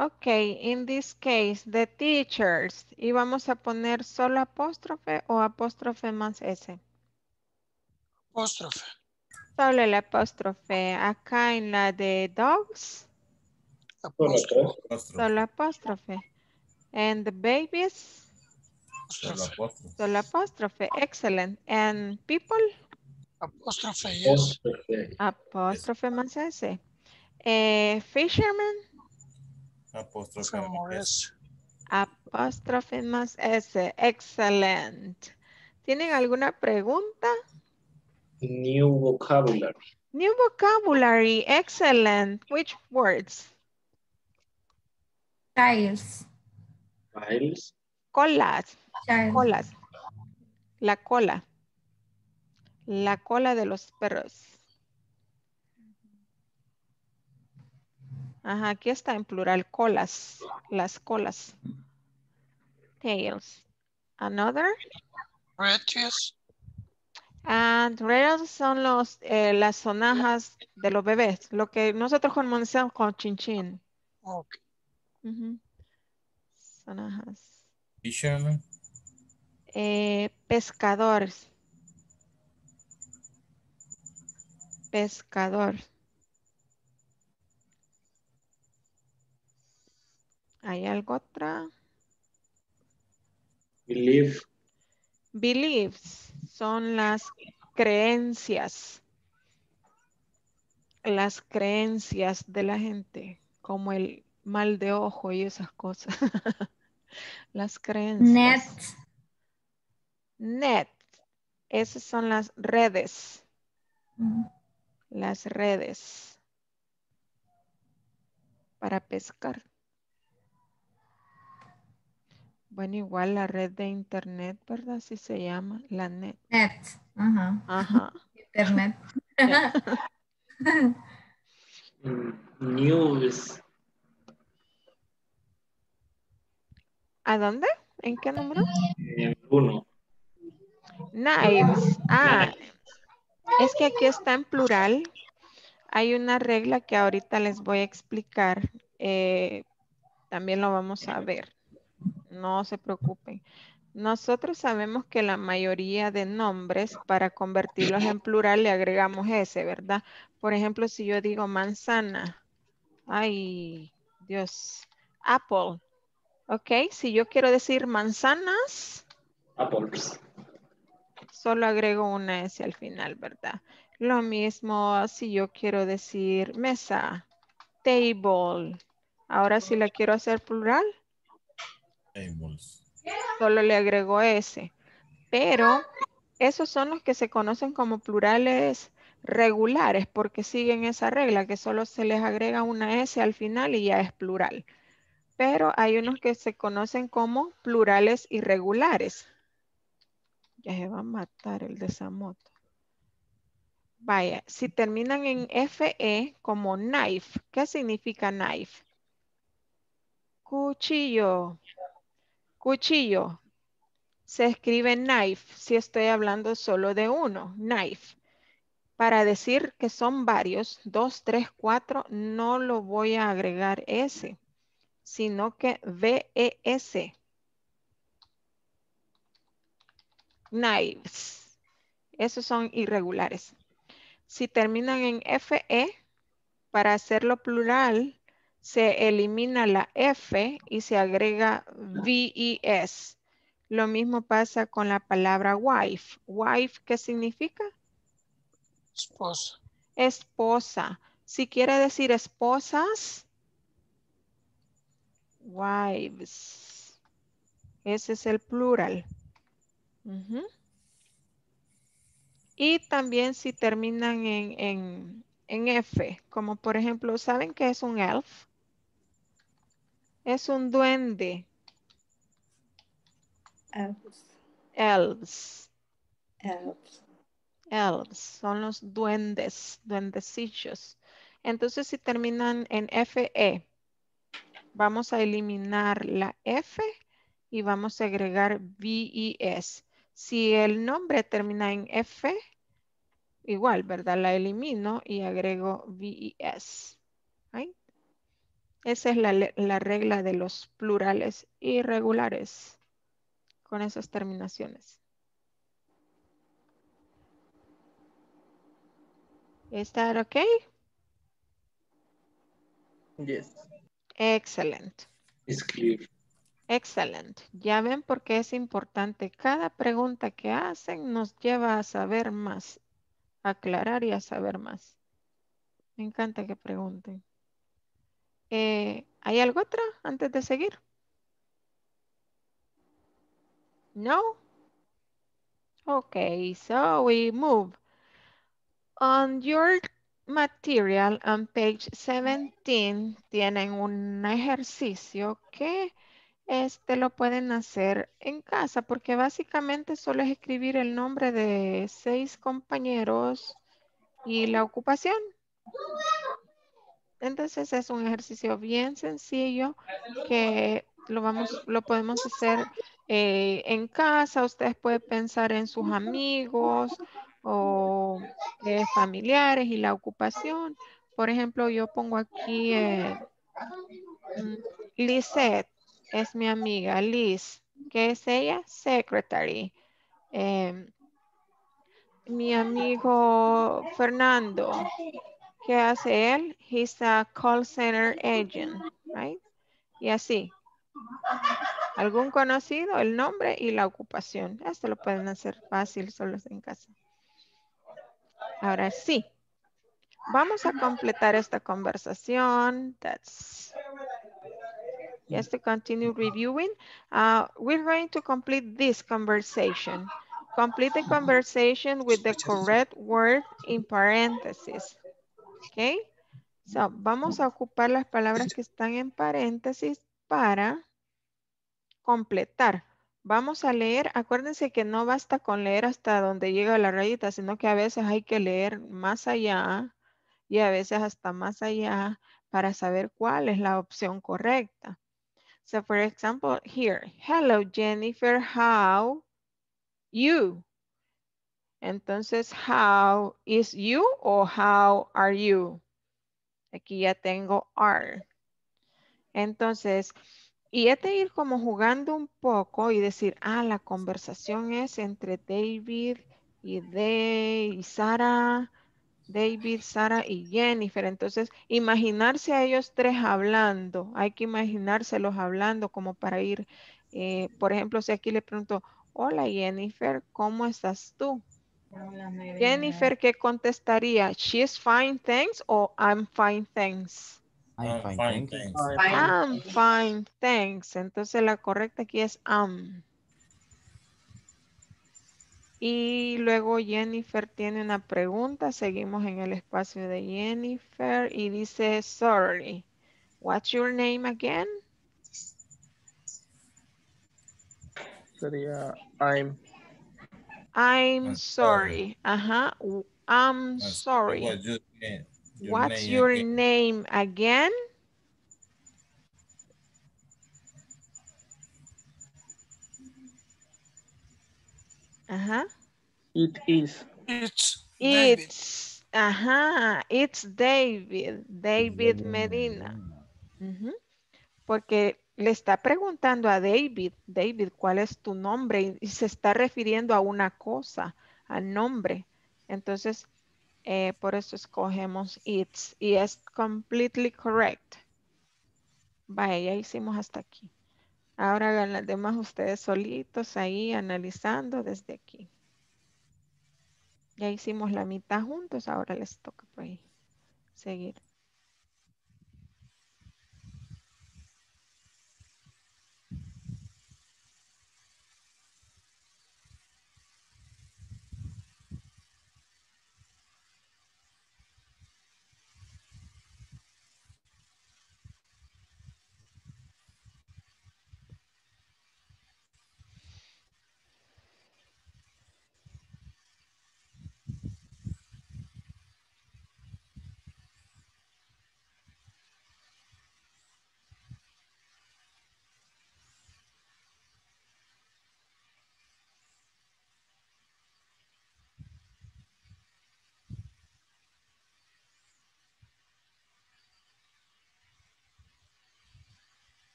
Ok, in this case, the teachers. ¿Y vamos a poner solo apóstrofe o apóstrofe más S? Apóstrofe. Solo el apóstrofe. Acá en la de dogs, Apóstrofe. solo apóstrofe. And the babies, Solo apóstrofe. solo apóstrofe. Excellent. And people, Apóstrofe, yes. apóstrofe más S. Fisherman, Apóstrofe Como más S. es. apóstrofe más S. Excellent. ¿Tienen alguna pregunta? New vocabulary. New vocabulary. Excellent. Which words? Tiles. Files. Colas. Child. Colas. La cola. La cola de los perros. Ajá, aquí está en plural. Colas. Las colas. Tails. Another. Red, yes. And rails son las sonajas de los bebés. Lo que nosotros conocemos con chinchín. Ok. Sonajas. Fisherman. Pescadores. Pescador. ¿Hay algo otra? Believe. Beliefs son las creencias. Las creencias de la gente, como el mal de ojo y esas cosas. Las creencias. Net. Esas son las redes. Las redes. Para pescar. Bueno, igual la red de internet, ¿verdad? Así se llama, la net. Net. Ajá. Ajá. Internet. News. ¿A dónde? ¿En qué número? Uno. Knives. Ah, es que aquí está en plural. Hay una regla que ahorita les voy a explicar. También lo vamos a ver. No se preocupen. Nosotros sabemos que la mayoría de nombres, para convertirlos en plural, le agregamos ese, ¿verdad? Por ejemplo, si yo digo manzana. Ay, Dios. Apple. Ok, si yo quiero decir manzanas. Apples. Solo agrego una S al final, ¿verdad? Lo mismo si yo quiero decir mesa. Table. Ahora si la quiero hacer plural. Tables. Solo le agrego S. Pero esos son los que se conocen como plurales regulares porque siguen esa regla que solo se les agrega una S al final y ya es plural. Pero hay unos que se conocen como plurales irregulares. Ya se va a matar el de esa moto. Vaya, si terminan en FE como knife, ¿qué significa knife? Cuchillo. Cuchillo. Se escribe knife si estoy hablando solo de uno, knife. Para decir que son varios, 2, 3, 4, no lo voy a agregar S, sino que VES. Knives. Esos son irregulares. Si terminan en FE, para hacerlo plural, se elimina la F y se agrega VES. Lo mismo pasa con la palabra wife. Wife, ¿qué significa? Esposa. Esposa. Si quiere decir esposas, wives. Ese es el plural. Y también si terminan en F, como por ejemplo, ¿saben qué es un elf? Es un duende. Elves. Elves. Son los duendes, duendecillos. Entonces, si terminan en FE, vamos a eliminar la F y vamos a agregar VES. Si el nombre termina en F, igual, ¿verdad? La elimino y agrego VES. Right? Esa es la regla de los plurales irregulares con esas terminaciones. Is that okay? Yes. Excellent. It's clear. Excelente. Ya ven por qué es importante. Cada pregunta que hacen nos lleva a saber más, a aclarar y a saber más. Me encanta que pregunten. ¿Hay algo otra antes de seguir? No? Okay, so we move. On your material on page 17 tienen un ejercicio que lo pueden hacer en casa porque básicamente solo es escribir el nombre de 6 compañeros y la ocupación. Entonces es un ejercicio bien sencillo que lo podemos hacer en casa. Ustedes pueden pensar en sus amigos o familiares y la ocupación. Por ejemplo, yo pongo aquí Lisette es mi amiga, Liz. ¿Qué es ella? Secretary. Mi amigo Fernando. ¿Qué hace él? He's a call center agent, right? Y así. ¿Algún conocido? El nombre y la ocupación. Esto lo pueden hacer fácil solos en casa. Ahora sí. Vamos a completar esta conversación. Yes, to continue reviewing. We're going to complete this conversation. Complete the conversation with the correct word in parentheses. Okay? So, vamos a ocupar las palabras que están en paréntesis para completar. Vamos a leer, acuérdense que no basta con leer hasta donde llega la rayita, sino que a veces hay que leer más allá y a veces hasta más allá para saber cuál es la opción correcta. So, for example, here, hello Jennifer, how you? Entonces, how is you o how are you? Aquí ya tengo are. Entonces, y es de ir como jugando un poco y decir, la conversación es entre David y Sara, David, Sara y Jennifer. Entonces, imaginarse a ellos tres hablando, hay que imaginárselos hablando como para ir, por ejemplo, si aquí le pregunto, hola Jennifer, ¿cómo estás tú? Jennifer, ¿qué contestaría? She's fine, thanks, o I'm fine, thanks. I'm fine, thanks. I'm fine, thanks. Entonces la correcta aquí es Y luego Jennifer tiene una pregunta. Seguimos en el espacio de Jennifer y dice, sorry. What's your name again? Sería I'm sorry. Ajá. I'm sorry. What's your name? What's your name again? Ajá. It is. It's David. David Medina. Porque le está preguntando a David, David, ¿cuál es tu nombre? Y se está refiriendo a una cosa, al nombre. Entonces, por eso escogemos it's y es completely correct. Vaya, ya hicimos hasta aquí. Ahora hagan las demás ustedes solitos ahí analizando desde aquí. Ya hicimos la mitad juntos, ahora les toca por ahí seguir.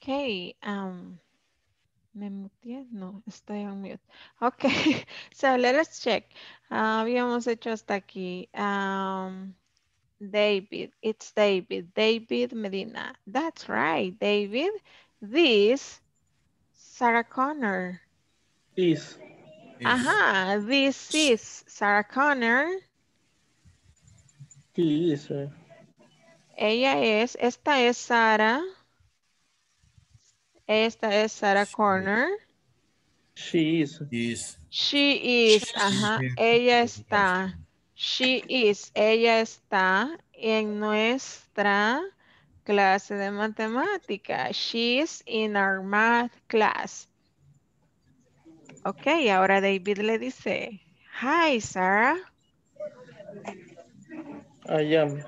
Okay. ¿Me muteé? No, estoy on mute. Okay, so let us check. Habíamos hecho hasta aquí. David, it's David. David Medina. That's right, David. This, Sarah Connor. Is. Ajá, this is Sarah Connor. He is. Ella es, esta es Sarah. Esta es Sarah Connor. She is. She is, ajá, ella está. She is, ella está en nuestra clase de matemática. She is in our math class. Ok, ahora David le dice, hi, Sarah. I am.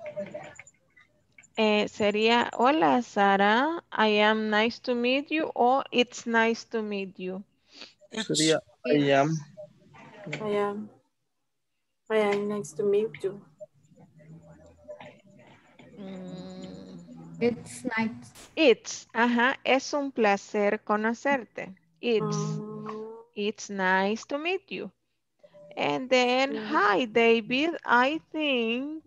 Sería, hola, Sarah. I am nice to meet you o it's nice to meet you. Sería I am. I am nice to meet you. It's nice. It's, ajá, es un placer conocerte. It's nice to meet you. And then, hi, David, I think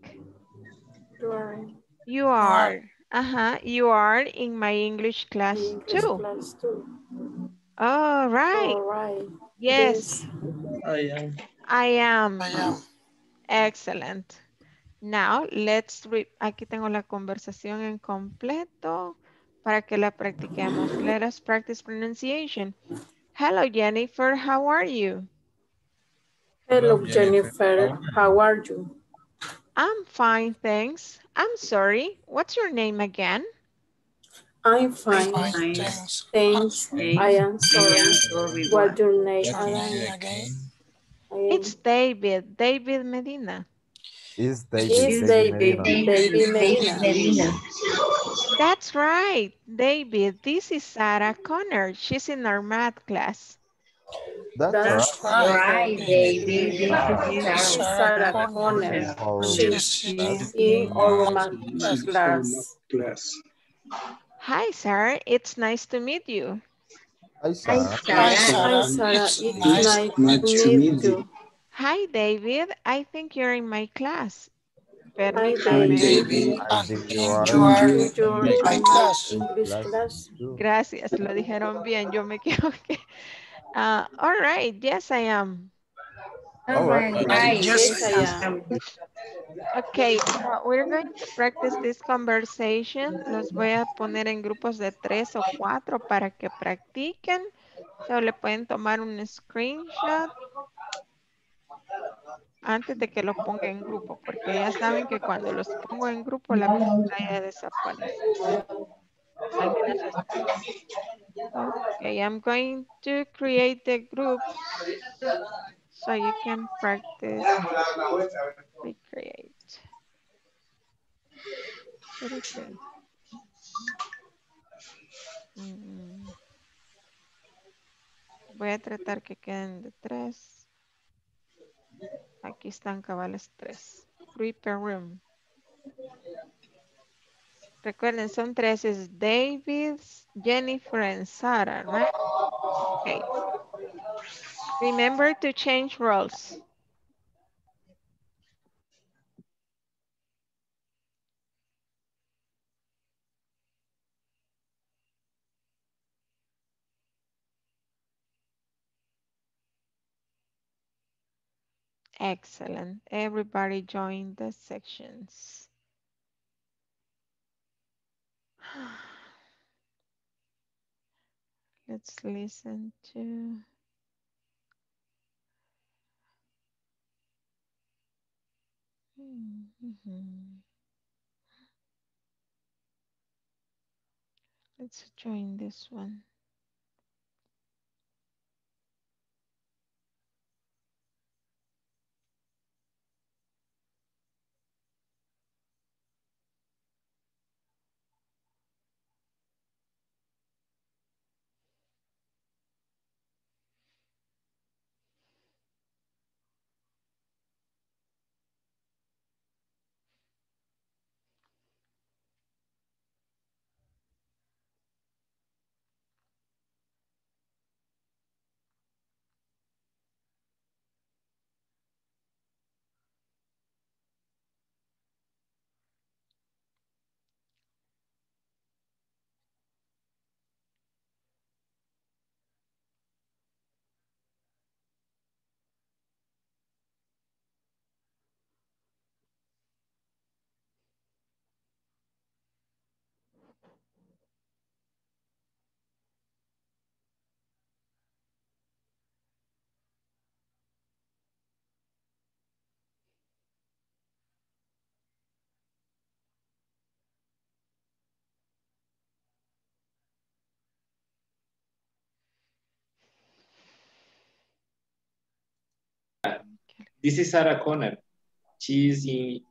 you are. You are in my English class too. All right. Yes, I am. I am. I am. Excellent. Now, let's read. Aquí tengo la conversación en completo para que la practiquemos. Let us practice pronunciation. Hello, Jennifer. How are you? Hello, Jennifer. How are you? I'm fine, thanks. I'm sorry. What's your name again? I'm fine. Thanks. Thanks. I am sorry. What's your name Again. It's David. David Medina. Is David. Is David David Medina. That's right, David. This is Sarah Connor. She's in our math class. That's right, David. This is Sarah Connor. She's in our math class. Hi, Sarah. It's nice to meet you. Hi, Sarah. Hi, Sarah. It's nice to meet you. Hi, David. I think you're in my class. Hi, Permítame. David. I think you You are are in my class. English class. Gracias, lo dijeron bien. Yo me equivoqué. All right. Yes, I am. all right. Yes, I am. Okay, we're going to practice this conversation. Los voy a poner en grupos de 3 o 4 para que practiquen. So, le pueden tomar un screenshot antes de que lo ponga en grupo, porque ya saben que cuando los pongo en grupo la pantalla desaparece. Al menos esta vez. Okay, I'm going to create the groups so you can practice. Recreate. Okay. Voy a tratar que queden de 3. Aquí están cabales 3. 3 per room. Recuerden, son 3. Es David, Jennifer, and Sarah, right? Okay. Remember to change roles. Excellent. Everybody join the sections. Let's listen to... Let's join this one. This is Sarah Connor. She's in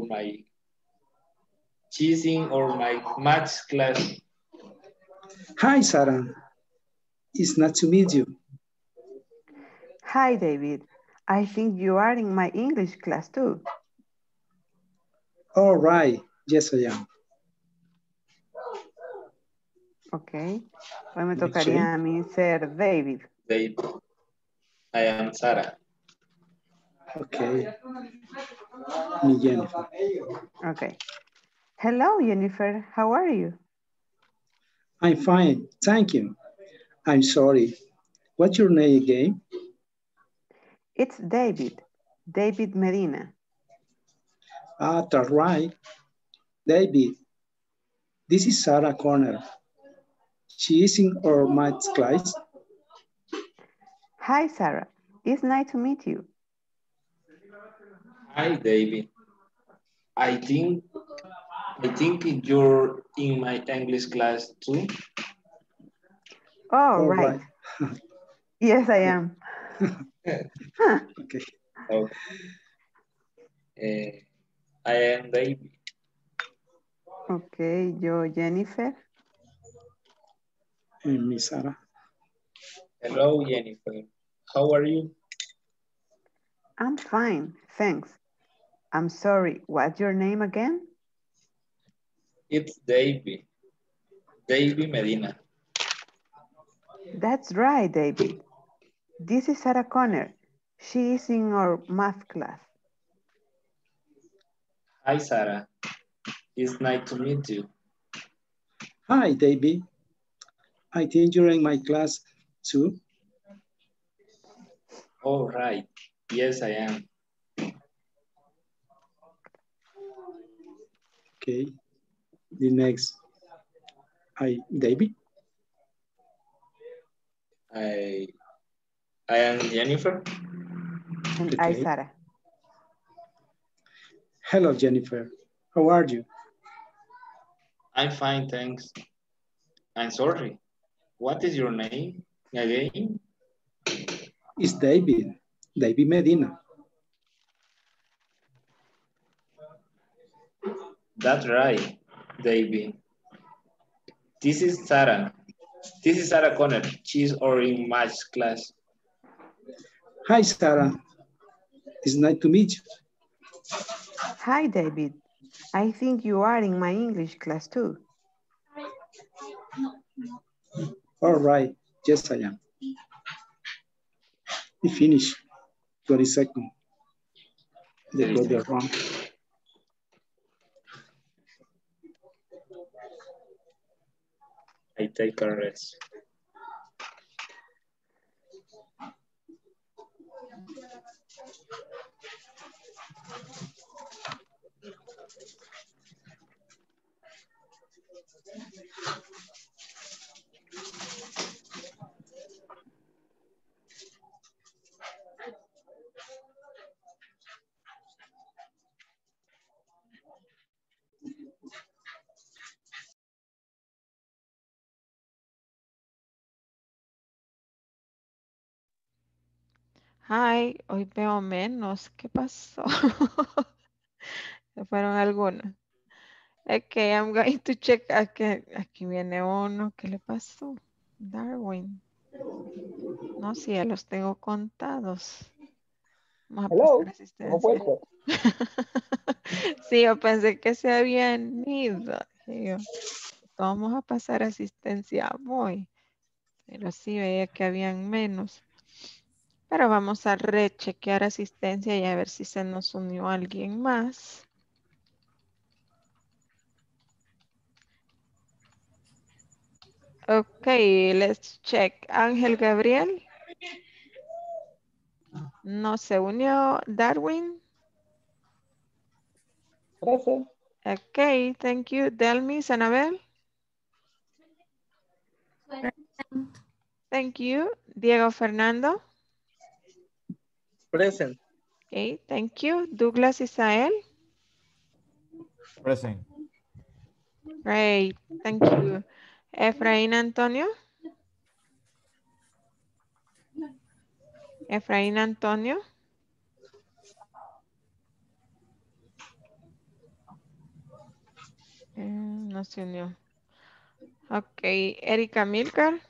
my maths class. Hi, Sarah. It's nice to meet you. Hi, David. I think you are in my English class too. All right. Yes, I am. Ok. Hoy me tocaría a mí ser David. David. I am Sarah. Okay. Me, Jennifer. Okay. Hello, Jennifer. How are you? I'm fine. Thank you. I'm sorry. What's your name again? It's David. David Medina. Ah, that's right. David. This is Sarah Connor. She is in our math class. Hi, Sarah. It's nice to meet you. Hi, David. I think you're in my English class too. Oh, right. Yes, I am. Okay. I am David. Okay, yo, Jennifer. And Miss Sarah. Hello, Jennifer. How are you? I'm fine, thanks. I'm sorry, what's your name again? It's David. David Medina. That's right, David. This is Sarah Connor. She is in our math class. Hi, Sarah. It's nice to meet you. Hi, David. I think you're in my class too. All right. Yes, I am. Okay. The next. Hi, David. I am Jennifer. And I, Sarah. Hello, Jennifer. How are you? I'm fine, thanks. I'm sorry. What is your name again? It's David. David Medina. That's right, David. This is Sarah. This is Sarah Connor. She's our in math class. Hi, Sarah. It's nice to meet you. Hi, David. I think you are in my English class too. All right. Yes, I am. We finish. 20 seconds. They go there wrong. I take a rest. Hi, hoy veo menos. ¿Qué pasó? Se fueron algunos. Okay, I'm going to check. Aquí viene uno. ¿Qué le pasó? Darwin. No, si ya los tengo contados. Vamos a pasar asistencia. Sí, yo pensé que se habían ido. Vamos a pasar asistencia hoy. Pero sí veía que habían menos. Pero vamos a rechequear asistencia y a ver si se nos unió alguien más. Ok, let's check. Ángel Gabriel. No se unió. Darwin. Present. Ok, thank you. Delmis, Anabel. Thank you. Diego Fernando. Present. Okay, thank you. Douglas Isael. Present. Great, thank you. Efraín Antonio. Efraín Antonio. No se unió. Ok, Erika Milcar.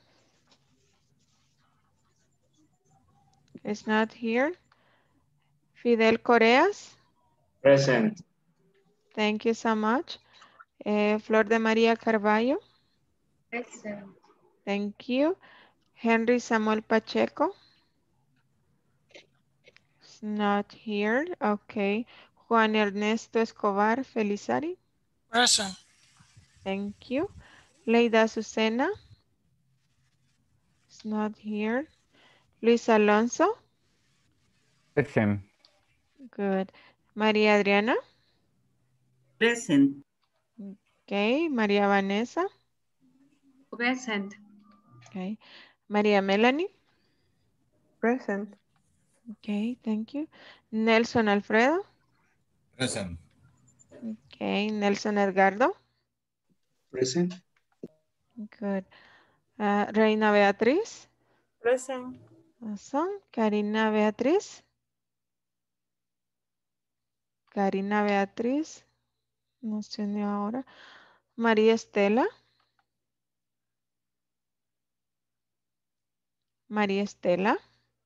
Is not here. Fidel Coreas. Present. Thank you so much. Flor de María Carballo. Present. Thank you. Henry Samuel Pacheco. It's not here. Okay. Juan Ernesto Escobar Felizari. Present. Thank you. Leida Azucena. It's not here. Luis Alonso. Present. Good. María Adriana. Present. Okay. María Vanessa. Present. Okay. María Melanie. Present. Okay, thank you. Nelson Alfredo. Present. Okay. Nelson Edgardo. Present. Good. Reina Beatriz. Present. Awesome. Karina Beatriz. Karina Beatriz. No se unió ahora. María Estela. María Estela.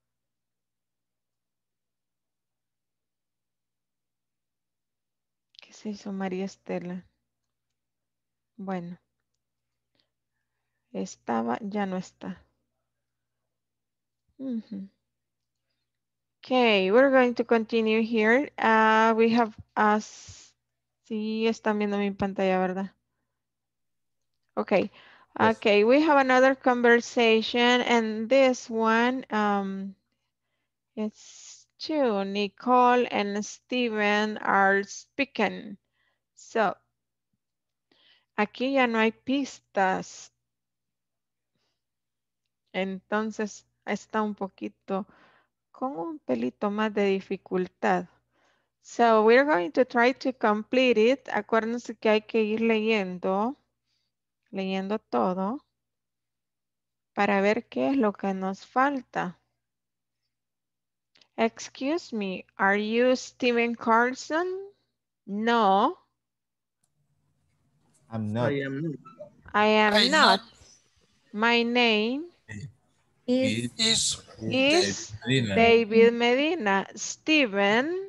¿Qué se hizo María Estela? Bueno. Estaba, ya no está. Ujú. Okay, we're going to continue here. We have sí, están viendo mi pantalla, ¿verdad? Okay. Yes. Okay, we have another conversation, and this one, it's two. Nicole and Steven are speaking. So, aquí ya no hay pistas. Entonces, está un poquito con un pelito más de dificultad. So, we're going to try to complete it. Acuérdense que hay que ir leyendo todo para ver qué es lo que nos falta. Excuse me, are you Steven Carlson? No, I'm not. I am not. I am I'm not. not. My name Is is Medina. David Medina. Steven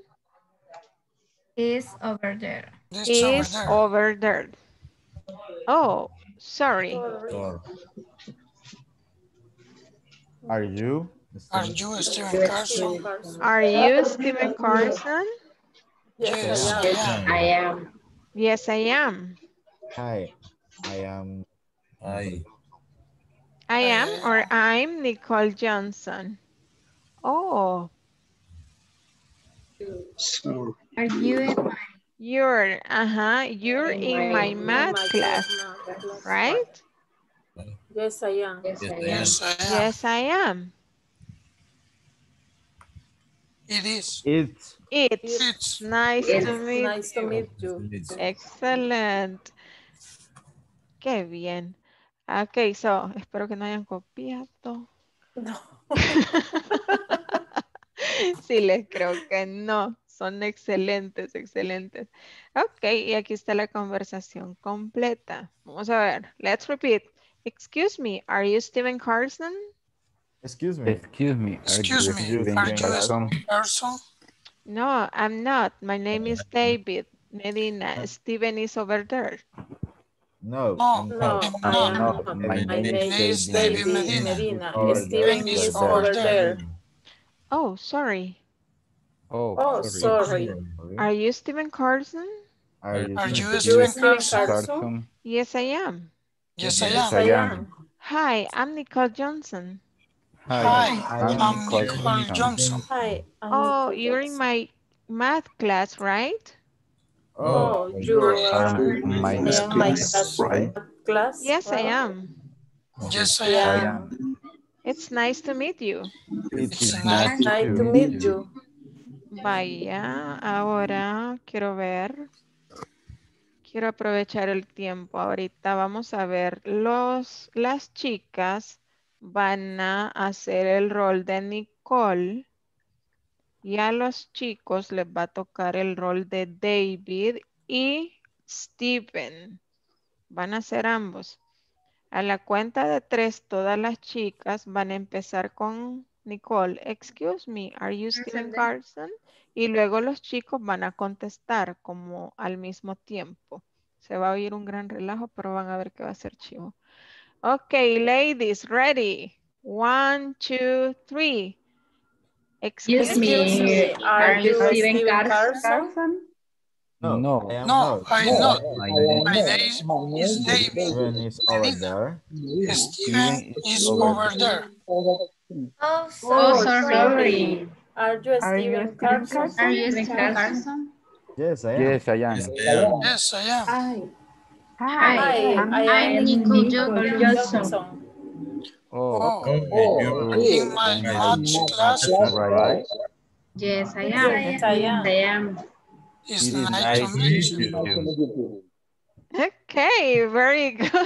over there. This is over there. over there. Oh, sorry. Door. Are you? Are you Steven Carlson? Are you Steven Carlson? Yes, I Yes, am. I am. Yes, I am. Hi. I am. Ay. I am or I'm Nicole Johnson. Oh, So, Are you in my you're in my math class, right? Yes, I am. Yes, I am. Yes, I am. Yes, I am. It is. It's nice It's to meet Nice to you. meet you. Excellent. Qué bien. Ok, so, espero que no hayan copiado. No. Sí, les creo que no. Son excelentes, excelentes. Ok, y aquí está la conversación completa. Vamos a ver. Let's repeat. Excuse me, are you Steven Carlson? Excuse me. Excuse me. Are you Steven Carlson? Carlson? No, I'm not. My name is David Medina. Steven is over there. No, No, I'm No, not. I am not. not. My My name name is is David David Medina. Medina. Steven is over there. Oh, sorry. Oh, sorry. Are you Steven Carlson? Are you Are you You Steven Steven Carlson? Carlson? Yes, I am. Yes, I Yes, am. I am. Hi, I'm Nicole Johnson. Hi, I am I'm Nicole Nicole Johnson. Hi, I'm Oh, Nicole you're in Johnson. my math class, right? Oh, you are in my in math my class, right? class? Yes, I am. Yes, I Yeah. am. It's nice to meet you. It's Nice to meet you. Vaya, ahora quiero ver. Quiero aprovechar el tiempo. Ahorita vamos a ver. Las chicas van a hacer el rol de Nicole. Y a los chicos les va a tocar el rol de David y Steven. Van a ser ambos. A la cuenta de 3, todas las chicas van a empezar con Nicole. Excuse me, are you Steven Carson? Y luego los chicos van a contestar como al mismo tiempo. Se va a oír un gran relajo, pero van a ver que va a ser chivo. Ok, ladies, ready. 1, 2, 3. Excuse me, are you Steven Carson? No, No, I am no, not. I'm not. My My name name is David. Steven is over there. Steven is over there. Oh, Oh, sorry. sorry. Are you Steven Carson? Are you Steven Carson? Yes, I am. Yes, I am. Yes, Yes, I am. Hi, I am Nicole Nicole Johnson. Johnson. Oh, In my math class, Right. Yes, I Yes, am. I am. it's It is nice to meet you. Ok, very good.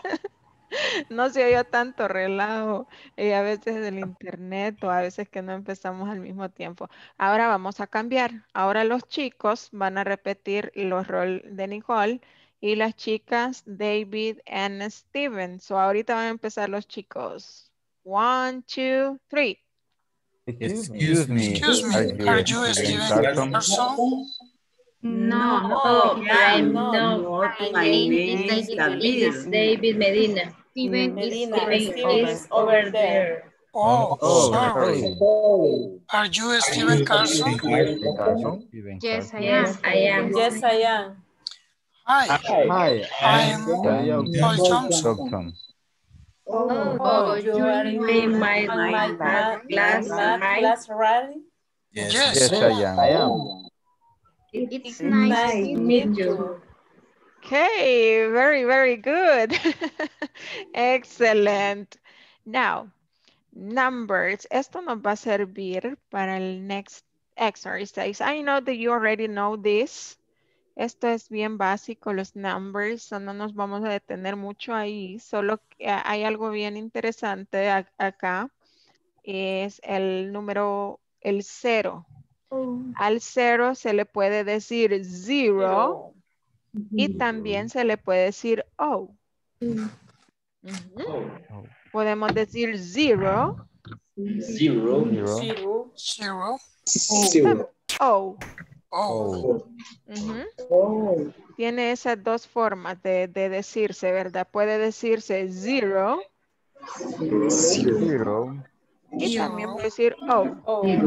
No se oyó tanto relajo. A veces del internet o a veces que no empezamos al mismo tiempo. Ahora vamos a cambiar. Ahora los chicos van a repetir los roles de Nicole y las chicas David y Steven. So ahorita van a empezar los chicos. 1, 2, 3. Excuse me. Excuse me, are you Steven Carson? No, I'm No, not. my name is David. David Medina. Steven is Steven is over there. Oh, Oh, sorry. sorry. Are you Steven Carson? Carson? Yes, I Yes, am. I am. Yes, I am. Hi, Hi, I'm Paul Johnson. Thompson. Oh, you are in my math class, right? Yes, I am. It's nice to meet you. Okay, very, very good. Excellent. Now, numbers. Esto nos va a servir para el next exercise. I know that you already know this. Esto es bien básico, los numbers. So no nos vamos a detener mucho ahí. Solo que hay algo bien interesante acá. Es el número, el 0. Al 0 se le puede decir 0 y también se le puede decir O. Podemos decir 0. 0. O. Oh, Tiene esas dos formas de decirse, ¿verdad? Puede decirse 0 y también puede decir O.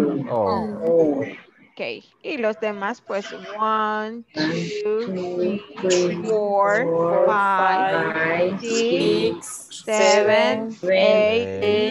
Ok, y los demás pues 1, 2, 3, 4, 5, 6, 7, 8,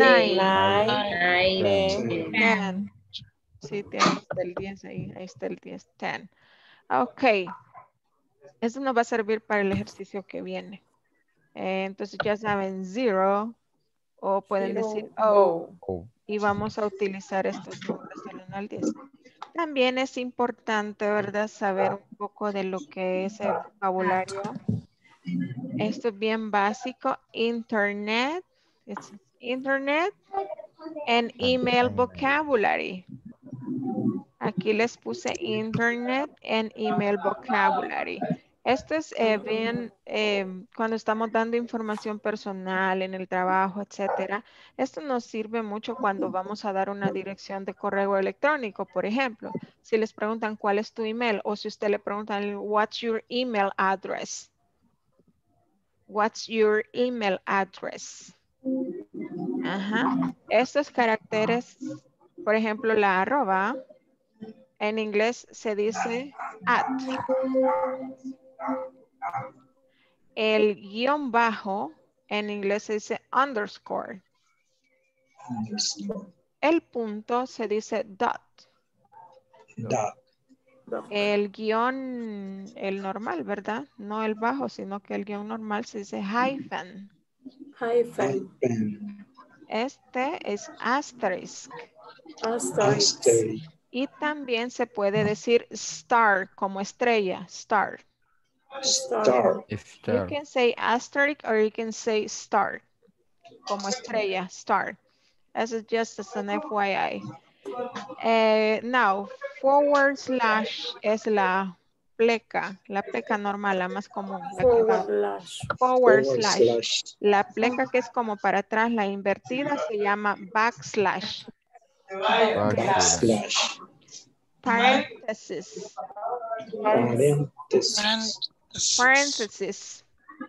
9, 10. Sí, tiene hasta el 10 ahí está el 10, 10. Ok, eso nos va a servir para el ejercicio que viene. Entonces ya saben 0 o pueden decir O y vamos a utilizar estos números del 1 al 10. También es importante, ¿verdad? Saber un poco de lo que es el vocabulario. Esto es bien básico. Internet. It's internet and email vocabulary. Aquí les puse internet and email vocabulary. Esto es bien, cuando estamos dando información personal en el trabajo, etcétera. Esto nos sirve mucho cuando vamos a dar una dirección de correo electrónico, por ejemplo. Si les preguntan cuál es tu email o si usted le preguntan what's your email address. What's your email address? Ajá. Estos caracteres, por ejemplo, la arroba, en inglés se dice at. El guión bajo en inglés se dice underscore. El punto se dice dot. El guión, el normal, ¿verdad? No el bajo, sino que el guión normal se dice hyphen. Este es asterisk. Y también se puede decir star como estrella, star. You can say asterisk or you can say star. Como estrella, star. This is just as an FYI. Now, / es la pleca normal, la más común. La que va, forward slash. La pleca que es como para atrás, la invertida, se llama backslash. Backslash. Paréntesis. Paréntesis.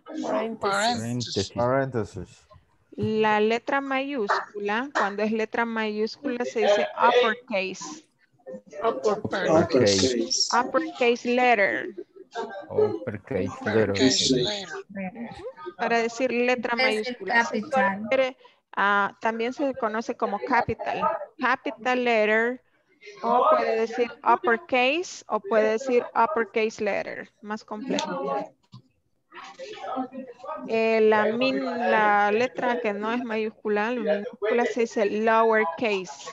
Paréntesis. La letra mayúscula, cuando es letra mayúscula se dice uppercase. Uppercase letter. Para decir letra mayúscula. Si solo quiere, también se conoce como capital. Capital letter. O puede decir uppercase o puede decir uppercase letter. Más completo. La letra que no es mayúscula, la minúscula se dice lowercase.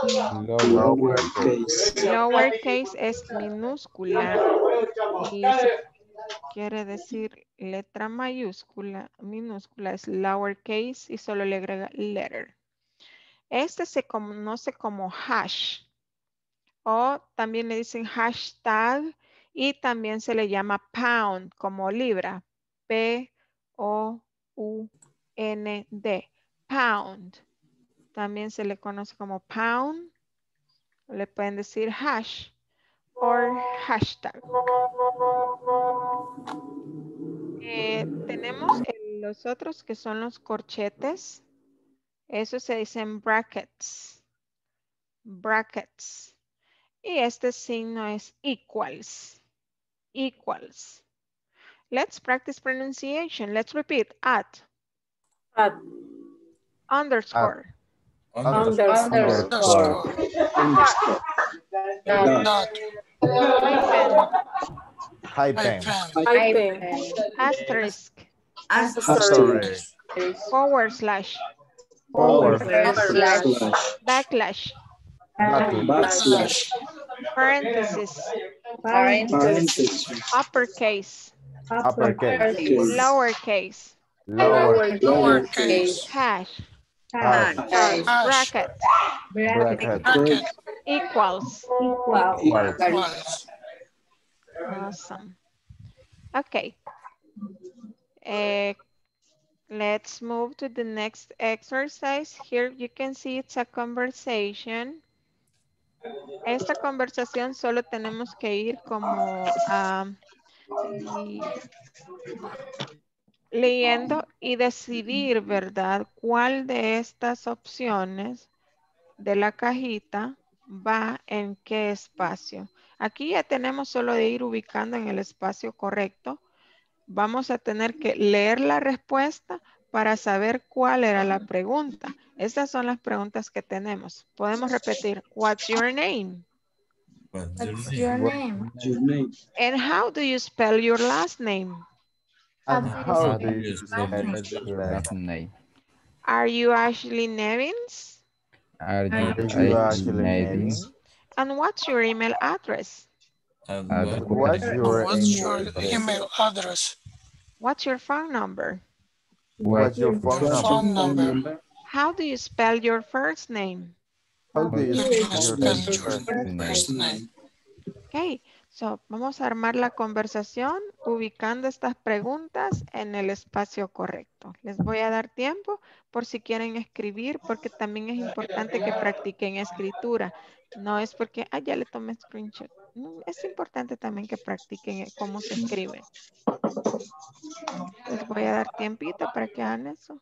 Lowercase es minúscula. Y si quiere decir letra mayúscula, minúscula es lowercase y solo le agrega letter. Este se conoce como hash. O también le dicen hashtag y también se le llama pound como libra. P-O-U-N-D. Pound. También se le conoce como pound. Le pueden decir hash o hashtag. Tenemos los otros que son los corchetes. Eso se dicen brackets. Brackets. Y este signo es equals. Equals. Let's practice pronunciation. Let's repeat. At. Underscore. Underscore. Dot. Hyphen. Asterisk. Forward slash. Backlash. Parenthesis. Uppercase. Lowercase. Hash. Bracket. Equals. Awesome. Okay. Let's move to the next exercise. Here you can see it's a conversation. Esta conversación solo tenemos que ir como leyendo y decidir, ¿verdad? ¿Cuál de estas opciones de la cajita va en qué espacio? Aquí ya tenemos solo de ir ubicando en el espacio correcto. Vamos a tener que leer la respuesta para saber cuál era la pregunta. Estas son las preguntas que tenemos. Podemos repetir. What's your name? What's your name? And how do you spell your last name? How do you spell last name? Are you Ashley Nevins? Are you actually Nevins? And what's your email address? What's your email address? What's your phone number? What's your phone number? How do you spell your first name? How do you spell your first name? Okay, so vamos a armar la conversación ubicando estas preguntas en el espacio correcto. Les voy a dar tiempo por si quieren escribir, porque también es importante que practiquen escritura. No es porque, ya le tomé screenshot. Es importante también que practiquen cómo se escribe. Les voy a dar tiempito para que hagan eso.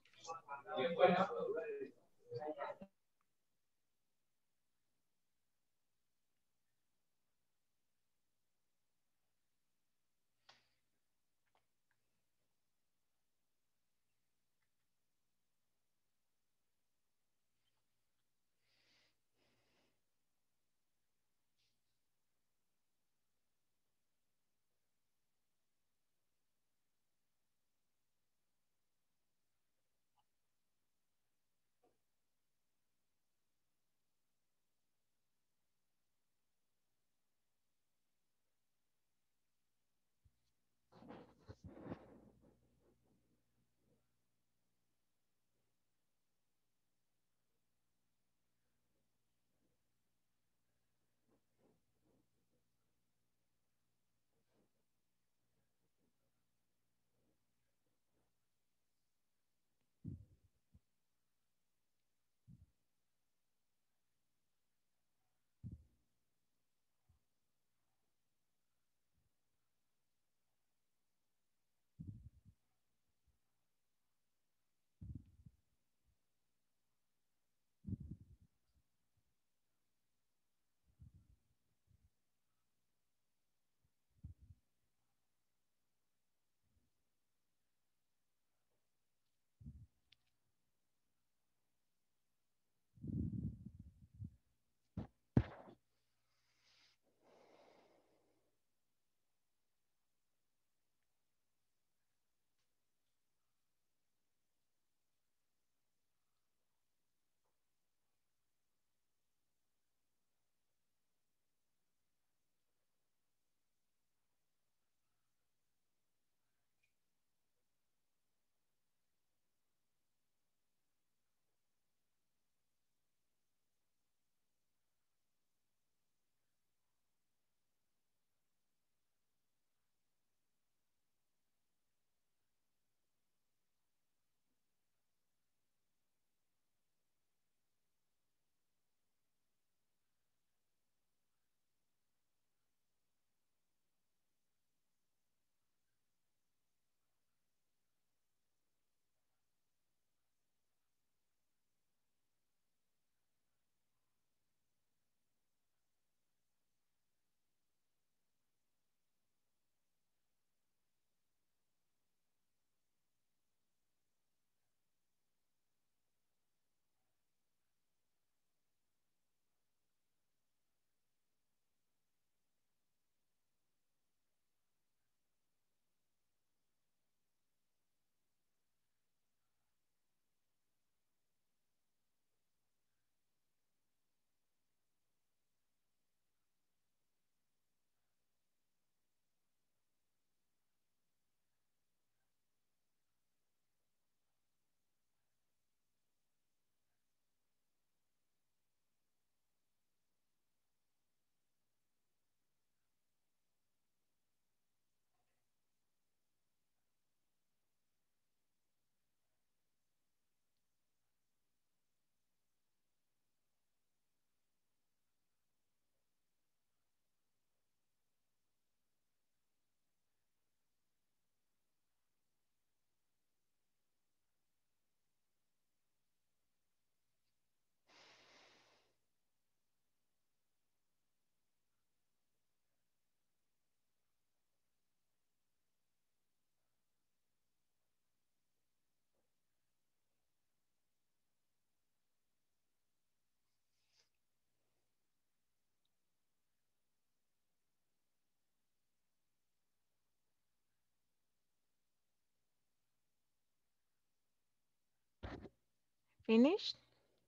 Finished?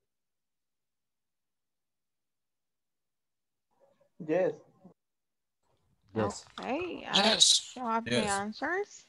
Yes. Yes. Okay. Yes. Show up the Yes. answers.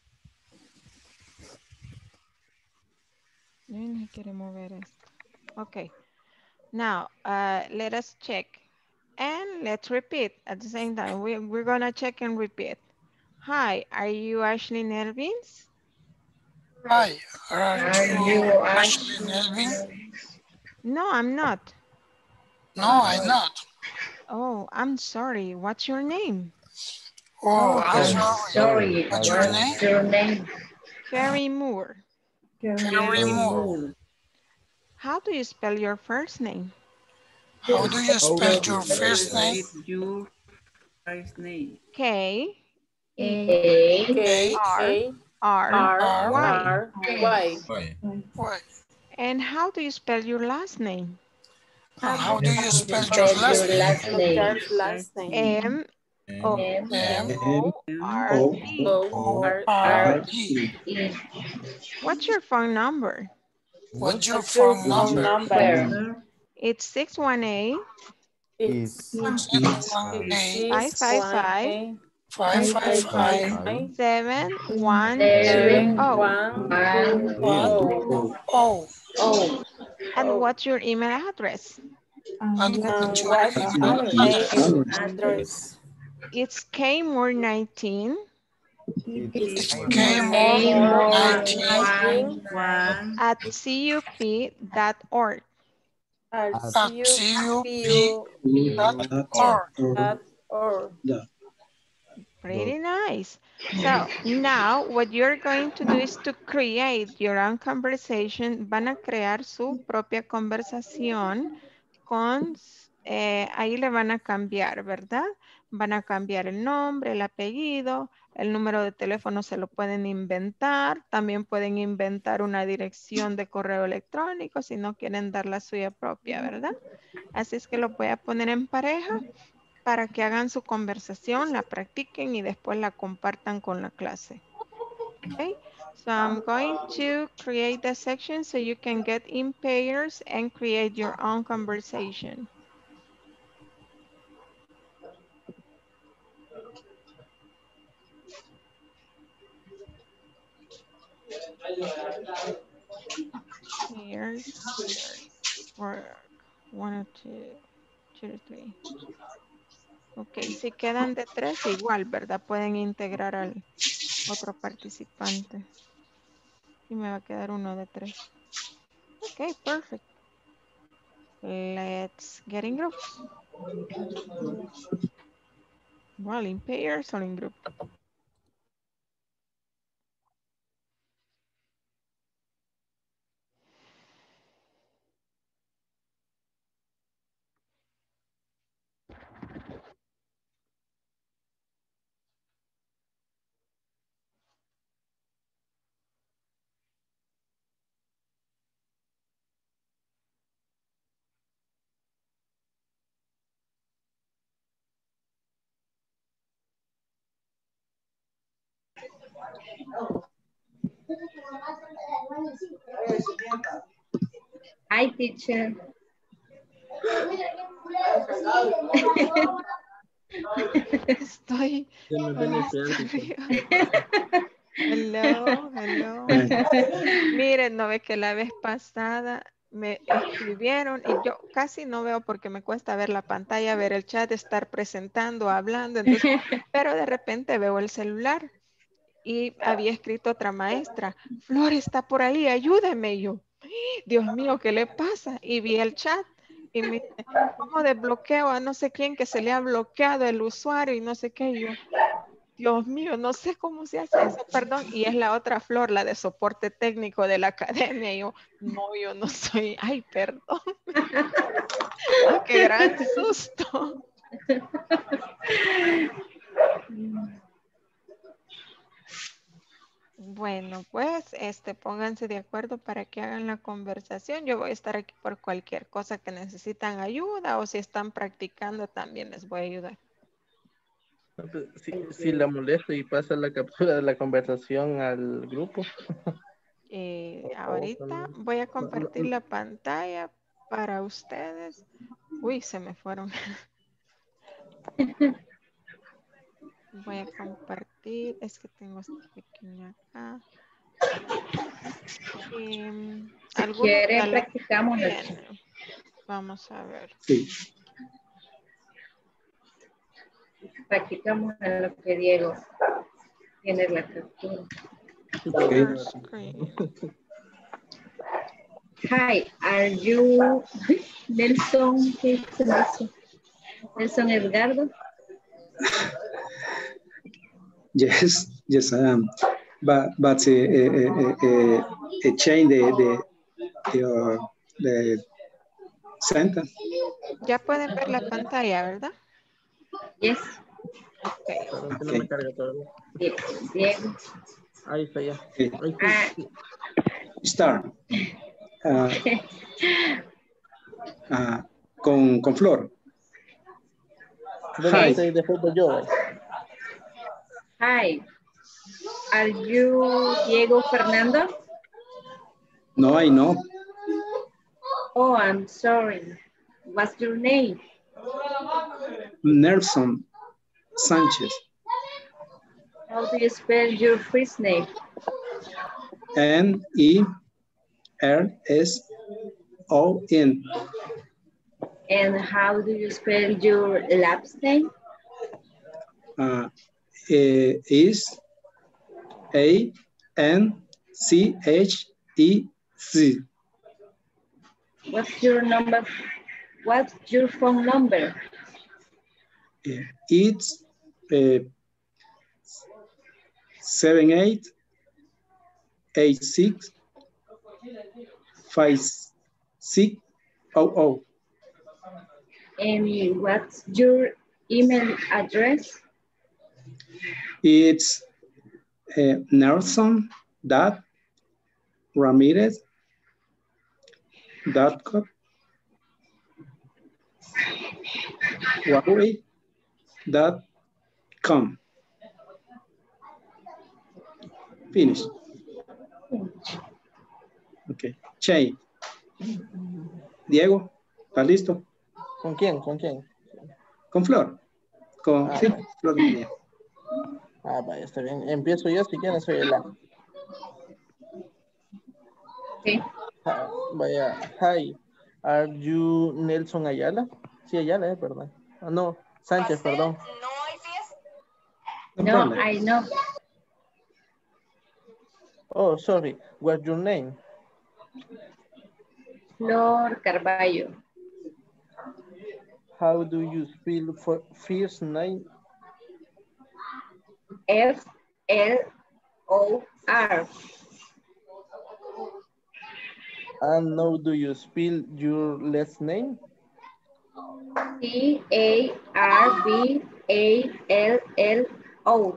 No quiere mover esto. Okay. Now, let us check. And let's repeat at the same time. We're going to check and repeat. Hi, are you Ashley Nervins? Hi, are you Ashley Nelvin? No, I'm not. No, I'm not. Oh, I'm sorry. What's your name? Oh, I'm Sorry, sorry. What's your name? your name? Carrie Moore. Carrie Moore. How do you spell your first name? How do you spell your first name? Your first name. K A R R R Y. Y. Why? Y. And how do you spell your last name? And how do you spell your last name? There's last name. M O M R E. O R E. What's your phone number? What's your phone number? Number It's 618 is 555 555 712. 120. And what's your email address? And what's your What's email our address? address? It's Kmore19 It's Kmore19 one at cup.org. at cup.org. Pretty nice. So now what you're going to do is to create your own conversation. Van a crear su propia conversación con, ahí le van a cambiar, ¿verdad? Van a cambiar el nombre, el apellido, el número de teléfono se lo pueden inventar. También pueden inventar una dirección de correo electrónico si no quieren dar la suya propia, ¿verdad? Así es que lo voy a poner en pareja para que hagan su conversación, la practiquen y después la compartan con la clase. Okay, so I'm going to create the section so you can get in pairs and create your own conversation. Pairs, work, 1, 2, 3. Ok, si quedan de 3, igual, ¿verdad? Pueden integrar al otro participante. Y me va a quedar uno de 3. Ok, perfect. Let's get in groups. Well, in pairs or in group. Hi, teacher. Estoy con Hello, hello. Miren, no ve que la vez pasada me escribieron y yo casi no veo porque me cuesta ver la pantalla, ver el chat, estar presentando, hablando, entonces, pero de repente veo el celular y había escrito otra maestra, Flor está por ahí, ayúdeme. Y yo, Dios mío, ¿qué le pasa? Y vi el chat y me dice, ¿cómo desbloqueo a no sé quién que se le ha bloqueado el usuario y no sé qué? Y yo, Dios mío, no sé cómo se hace eso, perdón. Y es la otra Flor, la de soporte técnico de la academia. Y yo, no, yo no soy, ay, perdón. Oh, qué gran susto. Bueno, pues pónganse de acuerdo para que hagan la conversación. Yo voy a estar aquí por cualquier cosa que necesitan ayuda o si están practicando también les voy a ayudar. Si la molesto y pasa la captura de la conversación al grupo. Ahorita voy a compartir la pantalla para ustedes. Uy, se me fueron. Voy a compartir. Es que tengo este pequeño acá. Si quiere, practicamos. Vamos a ver. Sí. Practicamos en lo que Diego tiene la captura. Okay. Hi, are you Nelson? ¿Qué es eso? Nelson Edgardo? Yes, yes, I am. But change the sentence. Ya pueden ver la pantalla, ¿verdad? Yes. Okay. Pero que no me carga todavía. Diego. Ahí está ya. Okay. Ahí está. Start. Con Flor. Hi. Después de yo. Hi. Are you Diego Fernando? No, I know. Oh, I'm sorry. What's your name? Nelson Sanchez. How do you spell your first name? N-E-R-S-O-N. And how do you spell your last name? Is A-N-C-H-E-C. What's your number? What's your phone number? It's 78865600. And what's your email address? It's Nelson.Ramirez.com. Huawei.com. Finish. Okay. Che. Diego, ¿estás listo? ¿Con quién? ¿Con quién? Con Flor. Con sí, Flor Niña. Vaya, está bien. Empiezo yo si quieren, soy el A. Sí. Vaya, hi. Are you Nelson Ayala? Sí, Ayala, perdón. No, Sánchez, perdón. No, I know. Oh, sorry. What's your name? Flor Carballo. How do you spell for first name? F-L-O-R. And how do you spell your last name? C-A-R-B-A-L-L-O.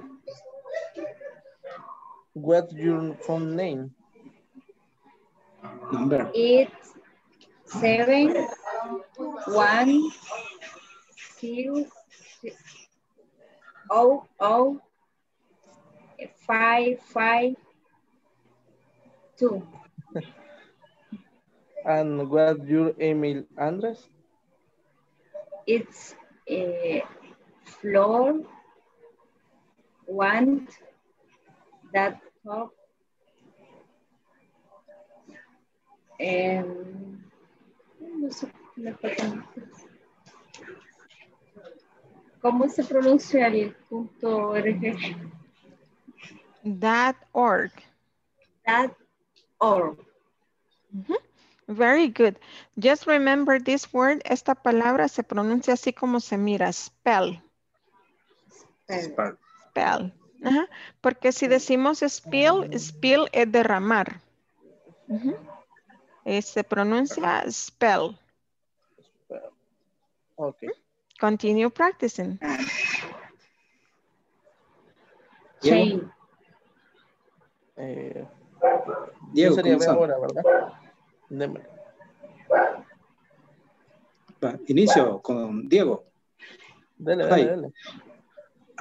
What's your phone name? Number. It's 7100552. And what's your email address? It's Flor1.com. ¿Cómo se pronuncia el punto .org? .org. .org. Very good. Just remember this word. Esta palabra se pronuncia así como se mira. Spell. Spell. Ajá. Porque si decimos spill, spill es derramar. Se pronuncia spell. Okay. Continue practicing. Chain. Diego, sería ver comenzamos. ahora, ¿verdad? Démelo. Va, inicio con Diego. Dele, Hi. dele, dele.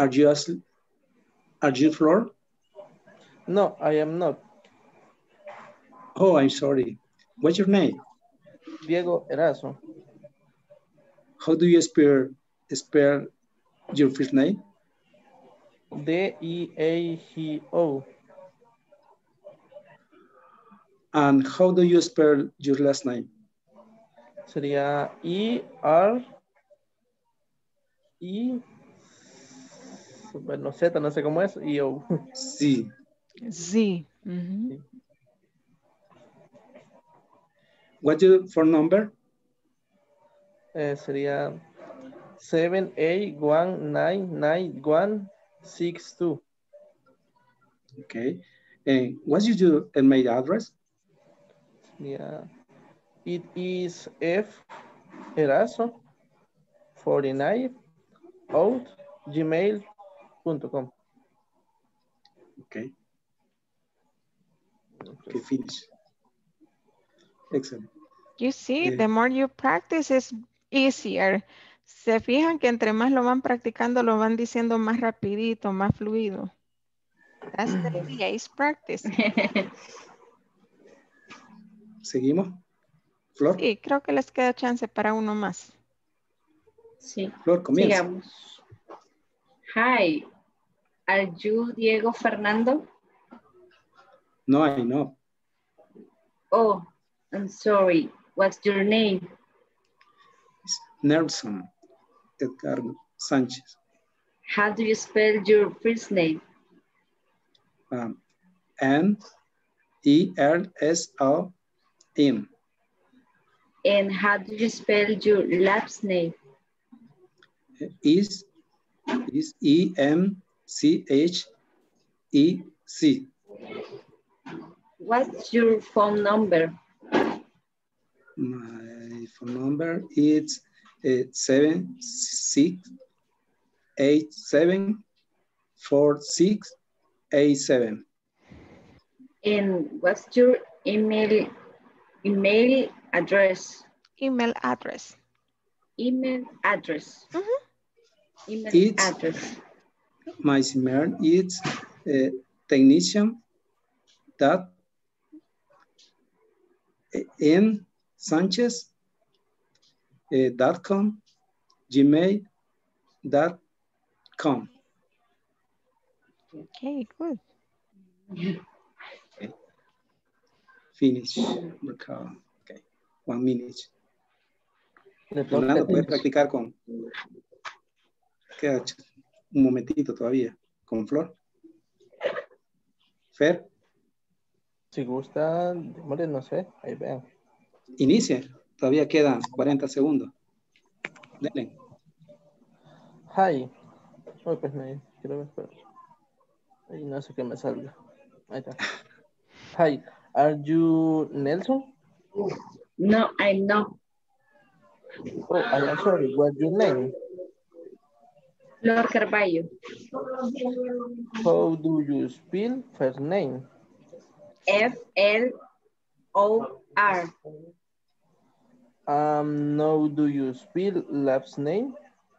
Are you Flor? No, I am not. Oh, I'm sorry. What's your name? Diego Erazo. How do you spell your first name? D-I-E-A-G-O. And how do you spell your last name? Sería I-R-I. Bueno, Z, no sé cómo es. I-O. Sí. Z. Ujú. What's your phone number? Sería 781999162. Okay. And what's your email address? Yeah. It is F Erazo 49 out gmail.com. Okay. Okay, finish. Excellent. You see, the more you practice is easier. Se fijan que entre más lo van practicando, lo van diciendo más rapidito, más fluido. That's the idea, is practice. ¿Seguimos? Flor. Sí, creo que les queda chance para uno más. Sí. Flor, comienza. Sigamos. Hi, are you Diego Fernando? No, I know. Oh, I'm sorry. What's your name? It's Nelson Edgar Sanchez. How do you spell your first name? N-E-L-S-O-N. And how do you spell your last name? Is E-M-C-H-E-C. What's your phone number? My phone number is 76874687. And what's your email address? Email address. Email address. Email It's, address. my email is technician dot n Sanchez .com gmail.com. Okay, good. Okay. Finish. Okay. 1 minute. Fernando, puedes practicar con. Queda un momentito todavía. Con Flor. Fer. Si gusta, démosle, no sé, ahí vean. Inicie. Todavía quedan 40 segundos. Denle. Hi. Oh, pues no, quiero ver, pero ahí no sé qué me salga. Ahí está. Hi, are you Nelson? No, I'm not. Oh, I am sorry, what's your name? Flor Carballo. How do you spell first name? F-L-O-R. Now do you spell last name?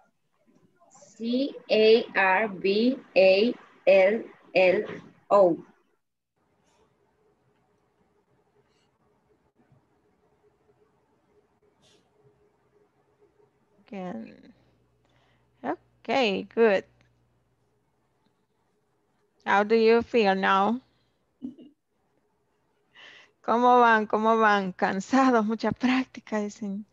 C-A-R-B-A-L-L-O. Again. Okay, good. How do you feel now? ¿Cómo van? ¿Cómo van? Cansados, mucha práctica, dicen.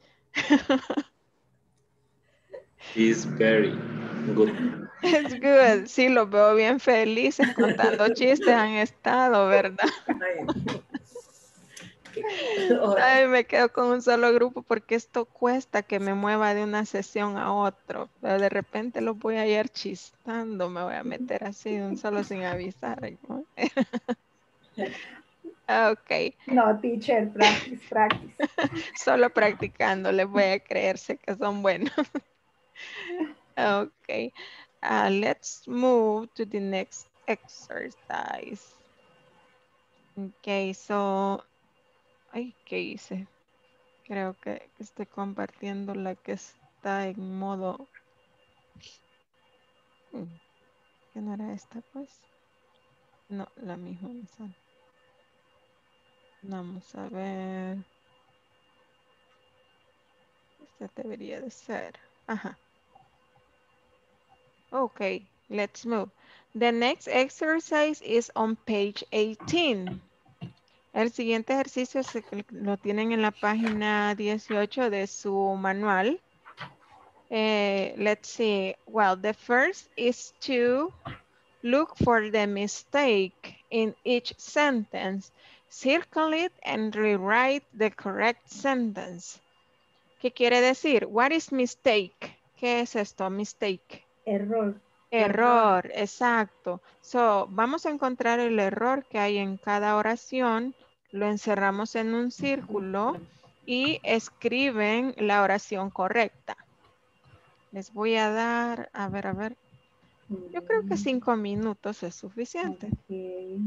It's very good. It's good. Sí, los veo bien felices contando chistes han estado, ¿verdad? Ay, me quedo con un solo grupo porque esto cuesta que me mueva de una sesión a otro. Pero de repente los voy a ir chistando, me voy a meter así de un solo sin avisar, ¿no? Ok. No, teacher, practice, practice. Solo practicando les voy a creerse que son buenos. Ok. Let's move to the next exercise. Ok, so... Ay, ¿qué hice? Creo que estoy compartiendo la que está en modo... ¿Que no era esta, pues? No, la misma me sale. Vamos a ver. Este debería de ser. Ajá. Okay, let's move. The next exercise is on page 18. El siguiente ejercicio lo tienen en la página 18 de su manual. Let's see. Well, the first is to look for the mistake in each sentence. Circle it and rewrite the correct sentence. ¿Qué quiere decir? What is mistake? ¿Qué es esto? Mistake. Error. Error, exacto. So, vamos a encontrar el error que hay en cada oración, lo encerramos en un círculo y escriben la oración correcta. Les voy a dar, a ver. Yo creo que 5 minutos es suficiente. Okay.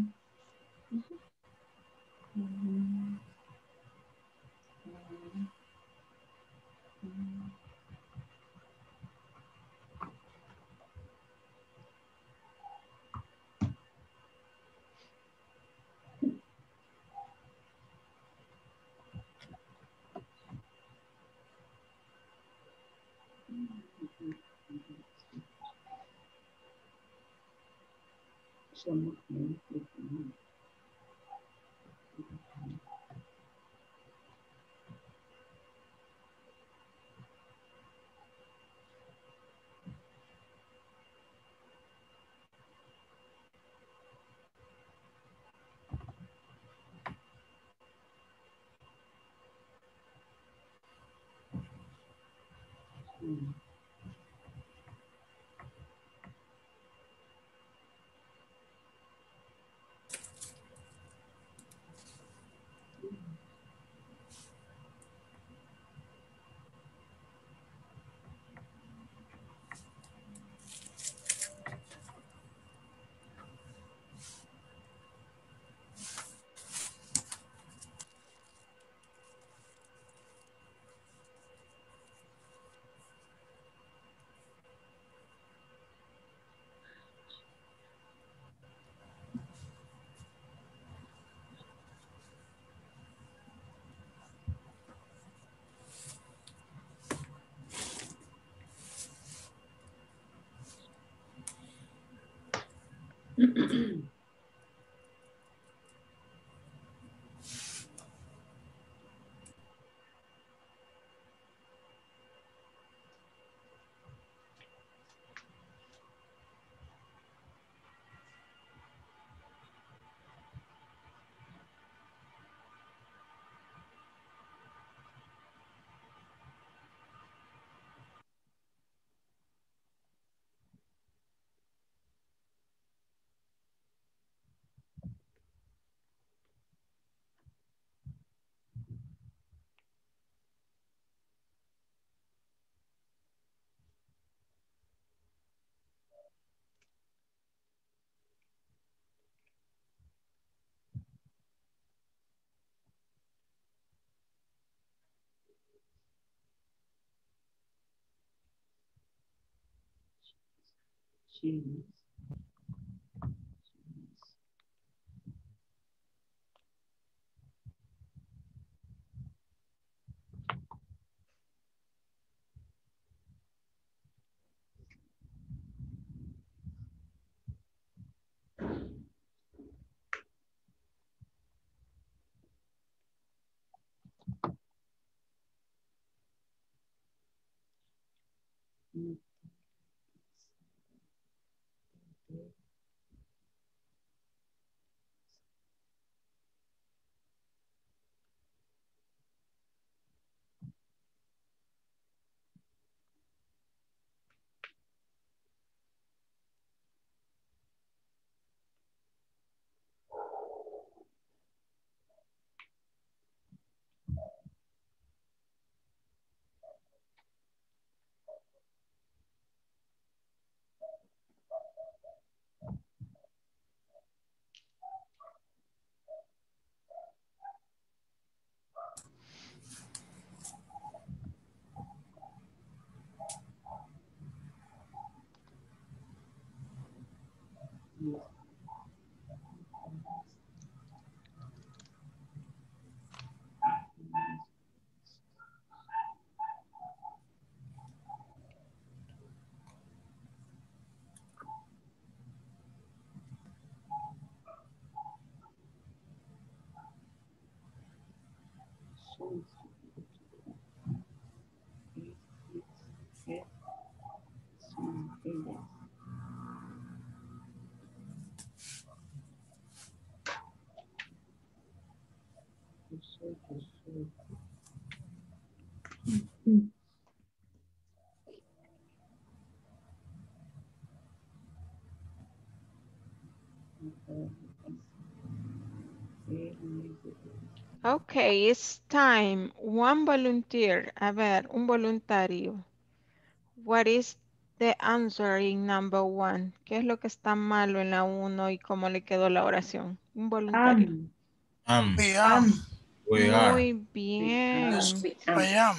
Okay, it's time. One volunteer. A ver, un voluntario. What is the answer in number one? ¿Qué es lo que está malo en la uno y cómo le quedó la oración? Un voluntario. We are. Muy bien. I am.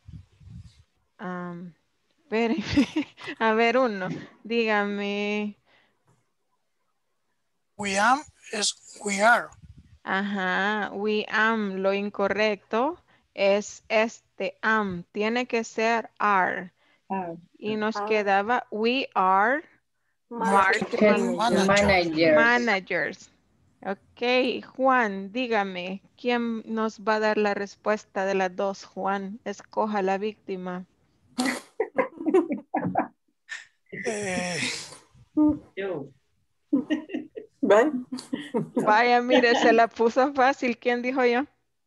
Espérenme. A ver, uno. Dígame. We am es we are. Ajá, we am. Lo incorrecto es este am. Tiene que ser are. Y nos quedaba we are managers. Ok, Juan, dígame, ¿quién nos va a dar la respuesta de las dos? Juan, escoja la víctima. Yo. Vaya, mire, se la puso fácil. ¿Quién dijo yo?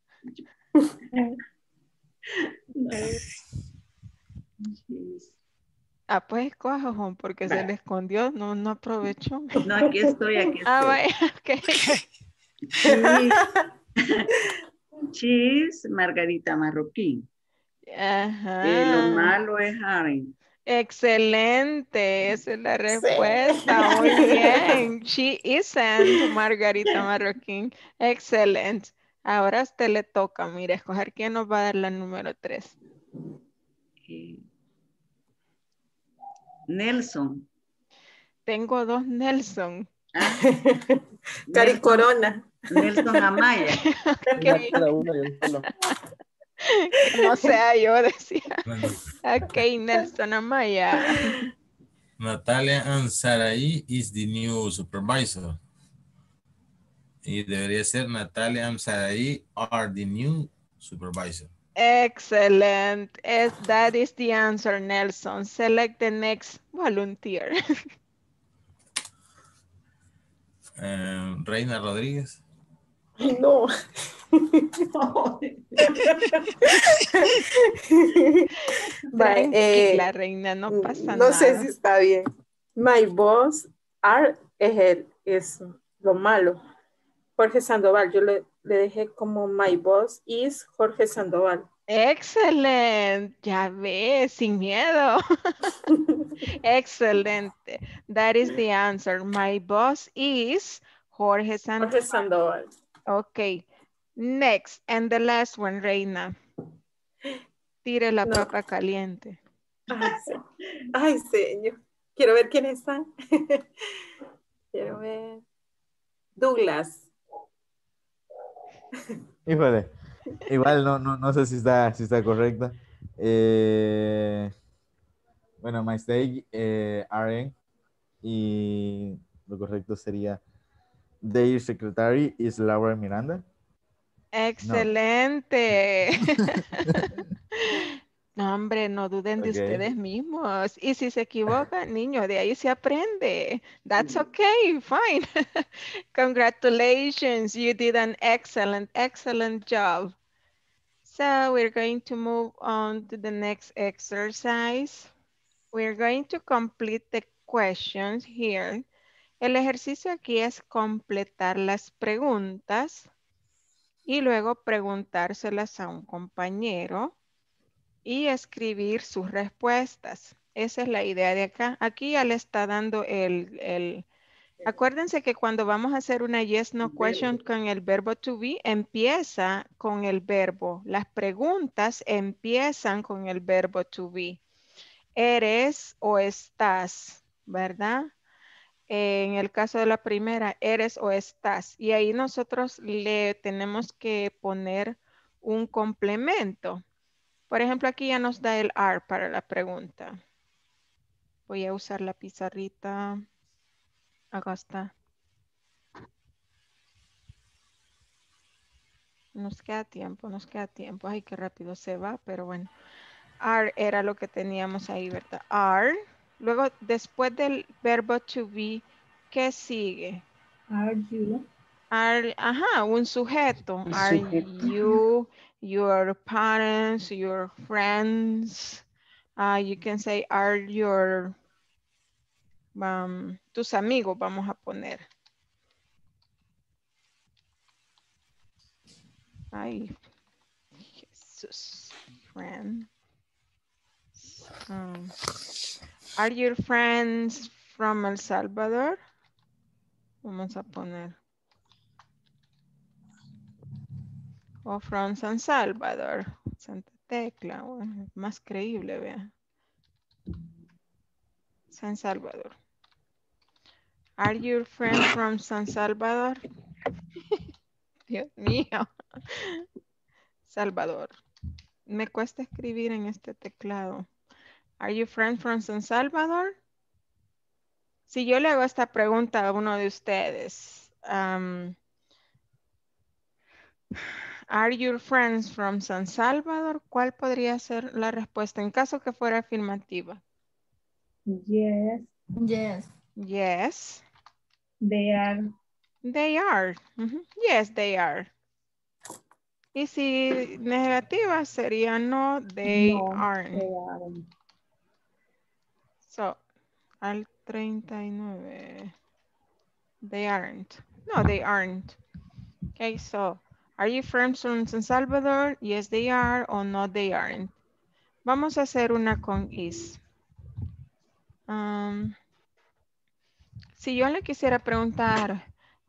Ah, pues escoja, Juan, porque se le escondió, no aprovechó. No, aquí estoy. Ah, vaya, ok. Cheese, Margarita Marroquín. Ajá. Lo malo es Harry. Excelente, esa es la respuesta. Muy bien. She isn't Margarita Marroquín. Excelente. Ahora a usted le toca, mire, escoger quién nos va a dar la número 3. Nelson. Tengo dos Nelson. Cari Corona. Nelson Amaya. Okay. Que no sea yo, decía. Ok, Nelson Amaya. Natalia Ansaraí is the new supervisor. Y debería ser Natalia Ansaraí are the new supervisor. Excellent. That is the answer, Nelson. Select the next volunteer. Reina Rodríguez. No. Tranquila, Reina, no pasa nada. No sé si está bien. My boss are es lo malo. Jorge Sandoval, yo le dejé como my boss is Jorge Sandoval. Excelente, ya ves, sin miedo. Excelente. That is the answer. My boss is Jorge Sandoval. Jorge Sandoval. Okay. Next, and the last one, Reina. Tire la papa caliente. Ay, señor. Quiero ver quiénes están. Quiero ver. Douglas. Híjole, igual no sé si está correcta. Bueno, my stake RN y lo correcto sería their secretary is Laura Miranda. Excelente. No, hombre, no duden de ustedes mismos. Y si se equivocan, niño, de ahí se aprende. That's okay, fine. Congratulations, you did an excellent job. So we're going to move on to the next exercise. We're going to complete the questions here. El ejercicio aquí es completar las preguntas y luego preguntárselas a un compañero y escribir sus respuestas. Esa es la idea de acá. Aquí ya le está dando Acuérdense que cuando vamos a hacer una yes, no question con el verbo to be, empieza con el verbo. Las preguntas empiezan con el verbo to be. Eres o estás, ¿verdad? En el caso de la primera, eres o estás. Y ahí nosotros le tenemos que poner un complemento. Por ejemplo, aquí ya nos da el are para la pregunta. Voy a usar la pizarrita. Acá está. Nos queda tiempo. Ay, qué rápido se va, pero bueno. Are era lo que teníamos ahí, ¿verdad? Are. Luego, después del verbo to be, ¿qué sigue? Are you? Ajá, un sujeto. Un Are sujeto. you, your parents, your friends? You can say, are your, tus amigos, vamos a poner. Ay, Jesús, friend. Are your friends from El Salvador? Vamos a poner. O from San Salvador. Santa Tecla. Bueno, más creíble, vea. San Salvador. Are your friends from San Salvador? Dios mío. Salvador. Me cuesta escribir en este teclado. Are you friends from San Salvador? Si yo le hago esta pregunta a uno de ustedes, are your friends from San Salvador? ¿Cuál podría ser la respuesta en caso que fuera afirmativa? Yes, Yes. Yes, they are. they are. Yes, they are. Y si negativa sería no, they No, aren't. they aren't. So, al 39. They aren't. No, they aren't. Okay, so, are you friends from San Salvador? Yes, they are, or no, they aren't. Vamos a hacer una con is. Si yo le quisiera preguntar,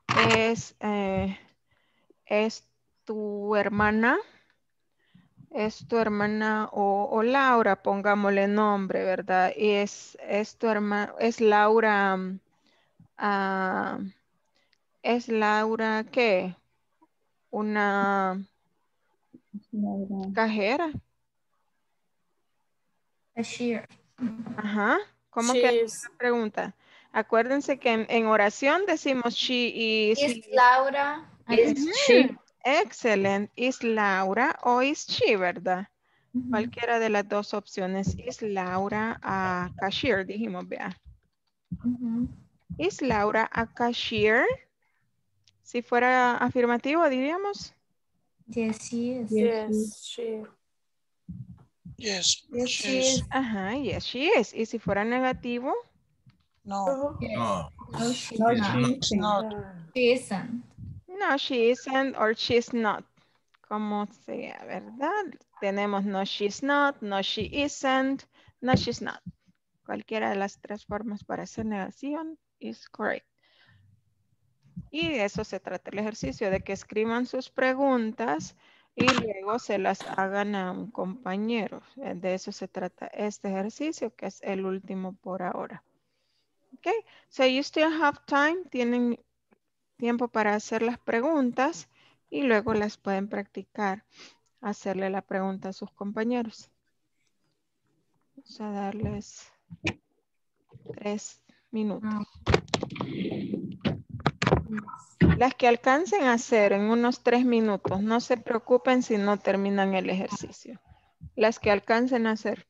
¿es tu hermana? ¿Es tu hermana o Laura? Pongámosle nombre, ¿verdad? Y es tu hermana, es Laura, ¿es Laura qué? Una cajera. Cashier. Ajá. ¿Cómo que She's. la pregunta? Acuérdense que en oración decimos she is. Is Laura. Is she? Excelente. Is Laura o is she, ¿verdad? Cualquiera de las dos opciones. Is Laura a cashier, dijimos, vea. Is Laura a cashier? Si fuera afirmativo, diríamos. Yes, she is. Yes, she. Yes, Yes, she she is. is. Ajá, yes, she is. Y si fuera negativo. No. Yes. No, No, she's No, not. she isn't. She isn't. No, she isn't or she's not. Como sea, ¿verdad? Tenemos no, she's not, no, she isn't, no, she's not. Cualquiera de las tres formas para hacer negación is correct. Y de eso se trata el ejercicio, de que escriban sus preguntas y luego se las hagan a un compañero. De eso se trata este ejercicio, que es el último por ahora. Ok, so you still have time, tienen tiempo para hacer las preguntas y luego las pueden practicar, hacerle la pregunta a sus compañeros. Vamos a darles 3 minutos. Las que alcancen a hacer en unos 3 minutos, no se preocupen si no terminan el ejercicio. Las que alcancen a hacer.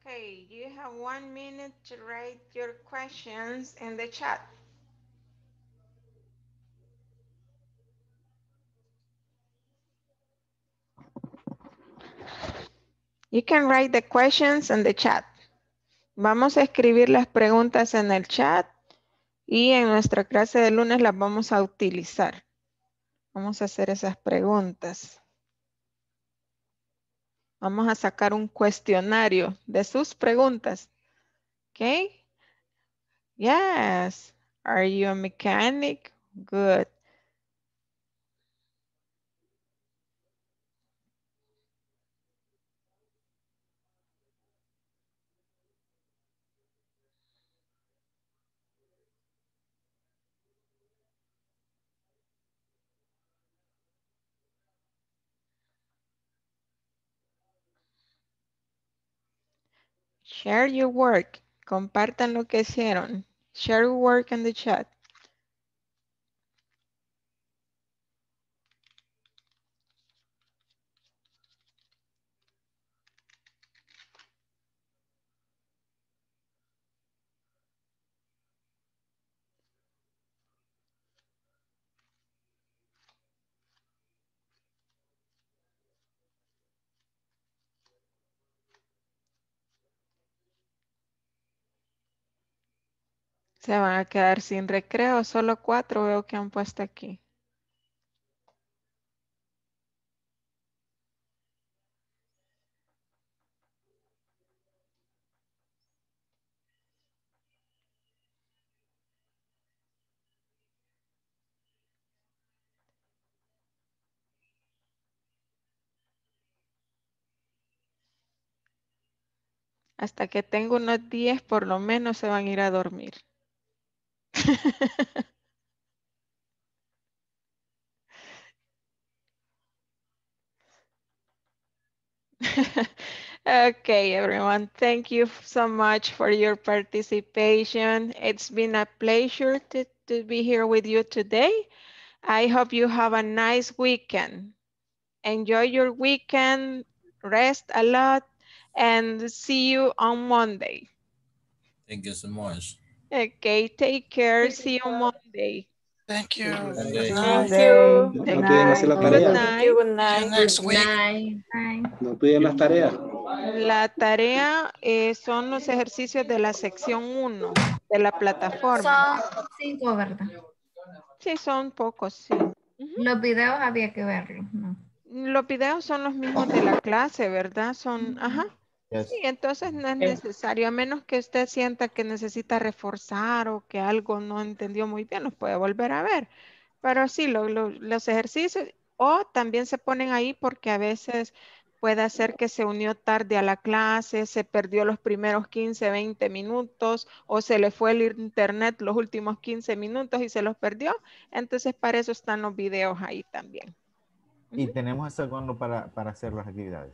Okay, you have 1 minute to write your questions in the chat. You can write the questions in the chat. Vamos a escribir las preguntas en el chat y en nuestra clase de lunes las vamos a utilizar. Vamos a hacer esas preguntas. Vamos a sacar un cuestionario de sus preguntas. Okay? Yes. Are you a mechanic? Good. Share your work. Compartan lo que hicieron. Share your work in the chat. Se van a quedar sin recreo. Solo 4 veo que han puesto aquí. Hasta que tengo unos 10 por lo menos se van a ir a dormir. Okay, everyone. Thank you so much for your participation. It's been a pleasure to be here with you today. I hope you have a nice weekend. Enjoy your weekend, rest a lot, and see you on Monday. Thank you so much. Okay, take care. See you on Monday. Thank you. Monday. Thank you. No olviden hacer la Good tarea. night. Good See you night. next week. No olviden las tareas. La tarea son los ejercicios de la sección 1 de la plataforma. Son 5, ¿verdad? Sí, son pocos, sí. Los videos había que verlos, ¿no? Los videos son los mismos de la clase, ¿verdad? Son, ajá. Yes. Sí, entonces no es necesario, a menos que usted sienta que necesita reforzar o que algo no entendió muy bien, los puede volver a ver. Pero sí, los ejercicios, o también se ponen ahí porque a veces puede ser que se unió tarde a la clase, se perdió los primeros 15, 20 minutos, o se le fue el internet los últimos 15 minutos y se los perdió. Entonces para eso están los videos ahí también. Y tenemos hasta cuándo para hacer las actividades.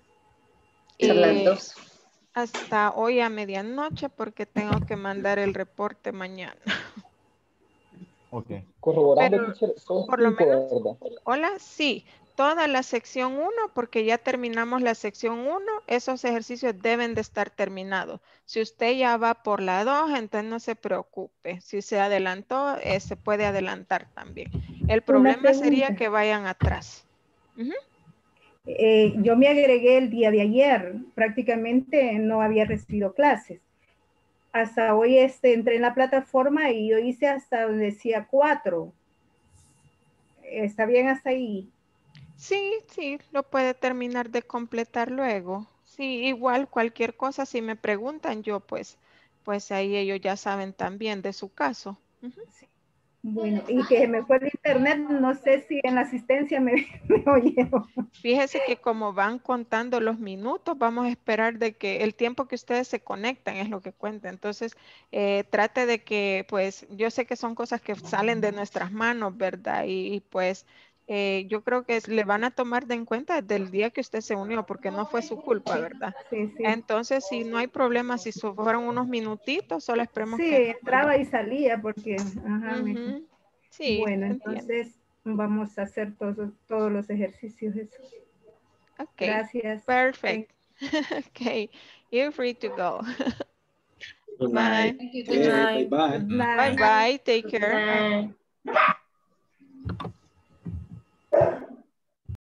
Hasta hoy a medianoche porque tengo que mandar el reporte mañana. Ok. Corroborando, Pero, teacher, son por lo 5, menos, ¿verdad? hola, sí, toda la sección 1, porque ya terminamos la sección 1, esos ejercicios deben de estar terminados. Si usted ya va por la 2, entonces no se preocupe. Si se adelantó, se puede adelantar también. El problema sería que vayan atrás. Yo me agregué el día de ayer, prácticamente no había recibido clases. Hasta hoy entré en la plataforma y yo hice hasta donde decía 4. ¿Está bien hasta ahí? Sí, sí, lo puede terminar de completar luego. Sí, igual cualquier cosa, si me preguntan yo, pues ahí ellos ya saben también de su caso. Sí. Bueno, y que me fue el internet, no sé si en la asistencia me oyeron. Fíjese que como van contando los minutos, vamos a esperar de que el tiempo que ustedes se conectan es lo que cuenta. Entonces, trate de que, pues, yo sé que son cosas que salen de nuestras manos, ¿verdad? Y pues, yo creo que le van a tomar en cuenta desde el día que usted se unió, porque no fue su culpa, ¿verdad? Sí, sí. Entonces, si no hay problema, si fueron unos minutitos, solo esperemos sí, que... entraba y salía porque... Ajá, sí, bueno, entiendo. entonces vamos a hacer todos los ejercicios. Ok, Gracias. perfect. Okay, You're free to go. Good Bye. night. Thank you. Okay, bye-bye. Bye-bye. Take care. Bye.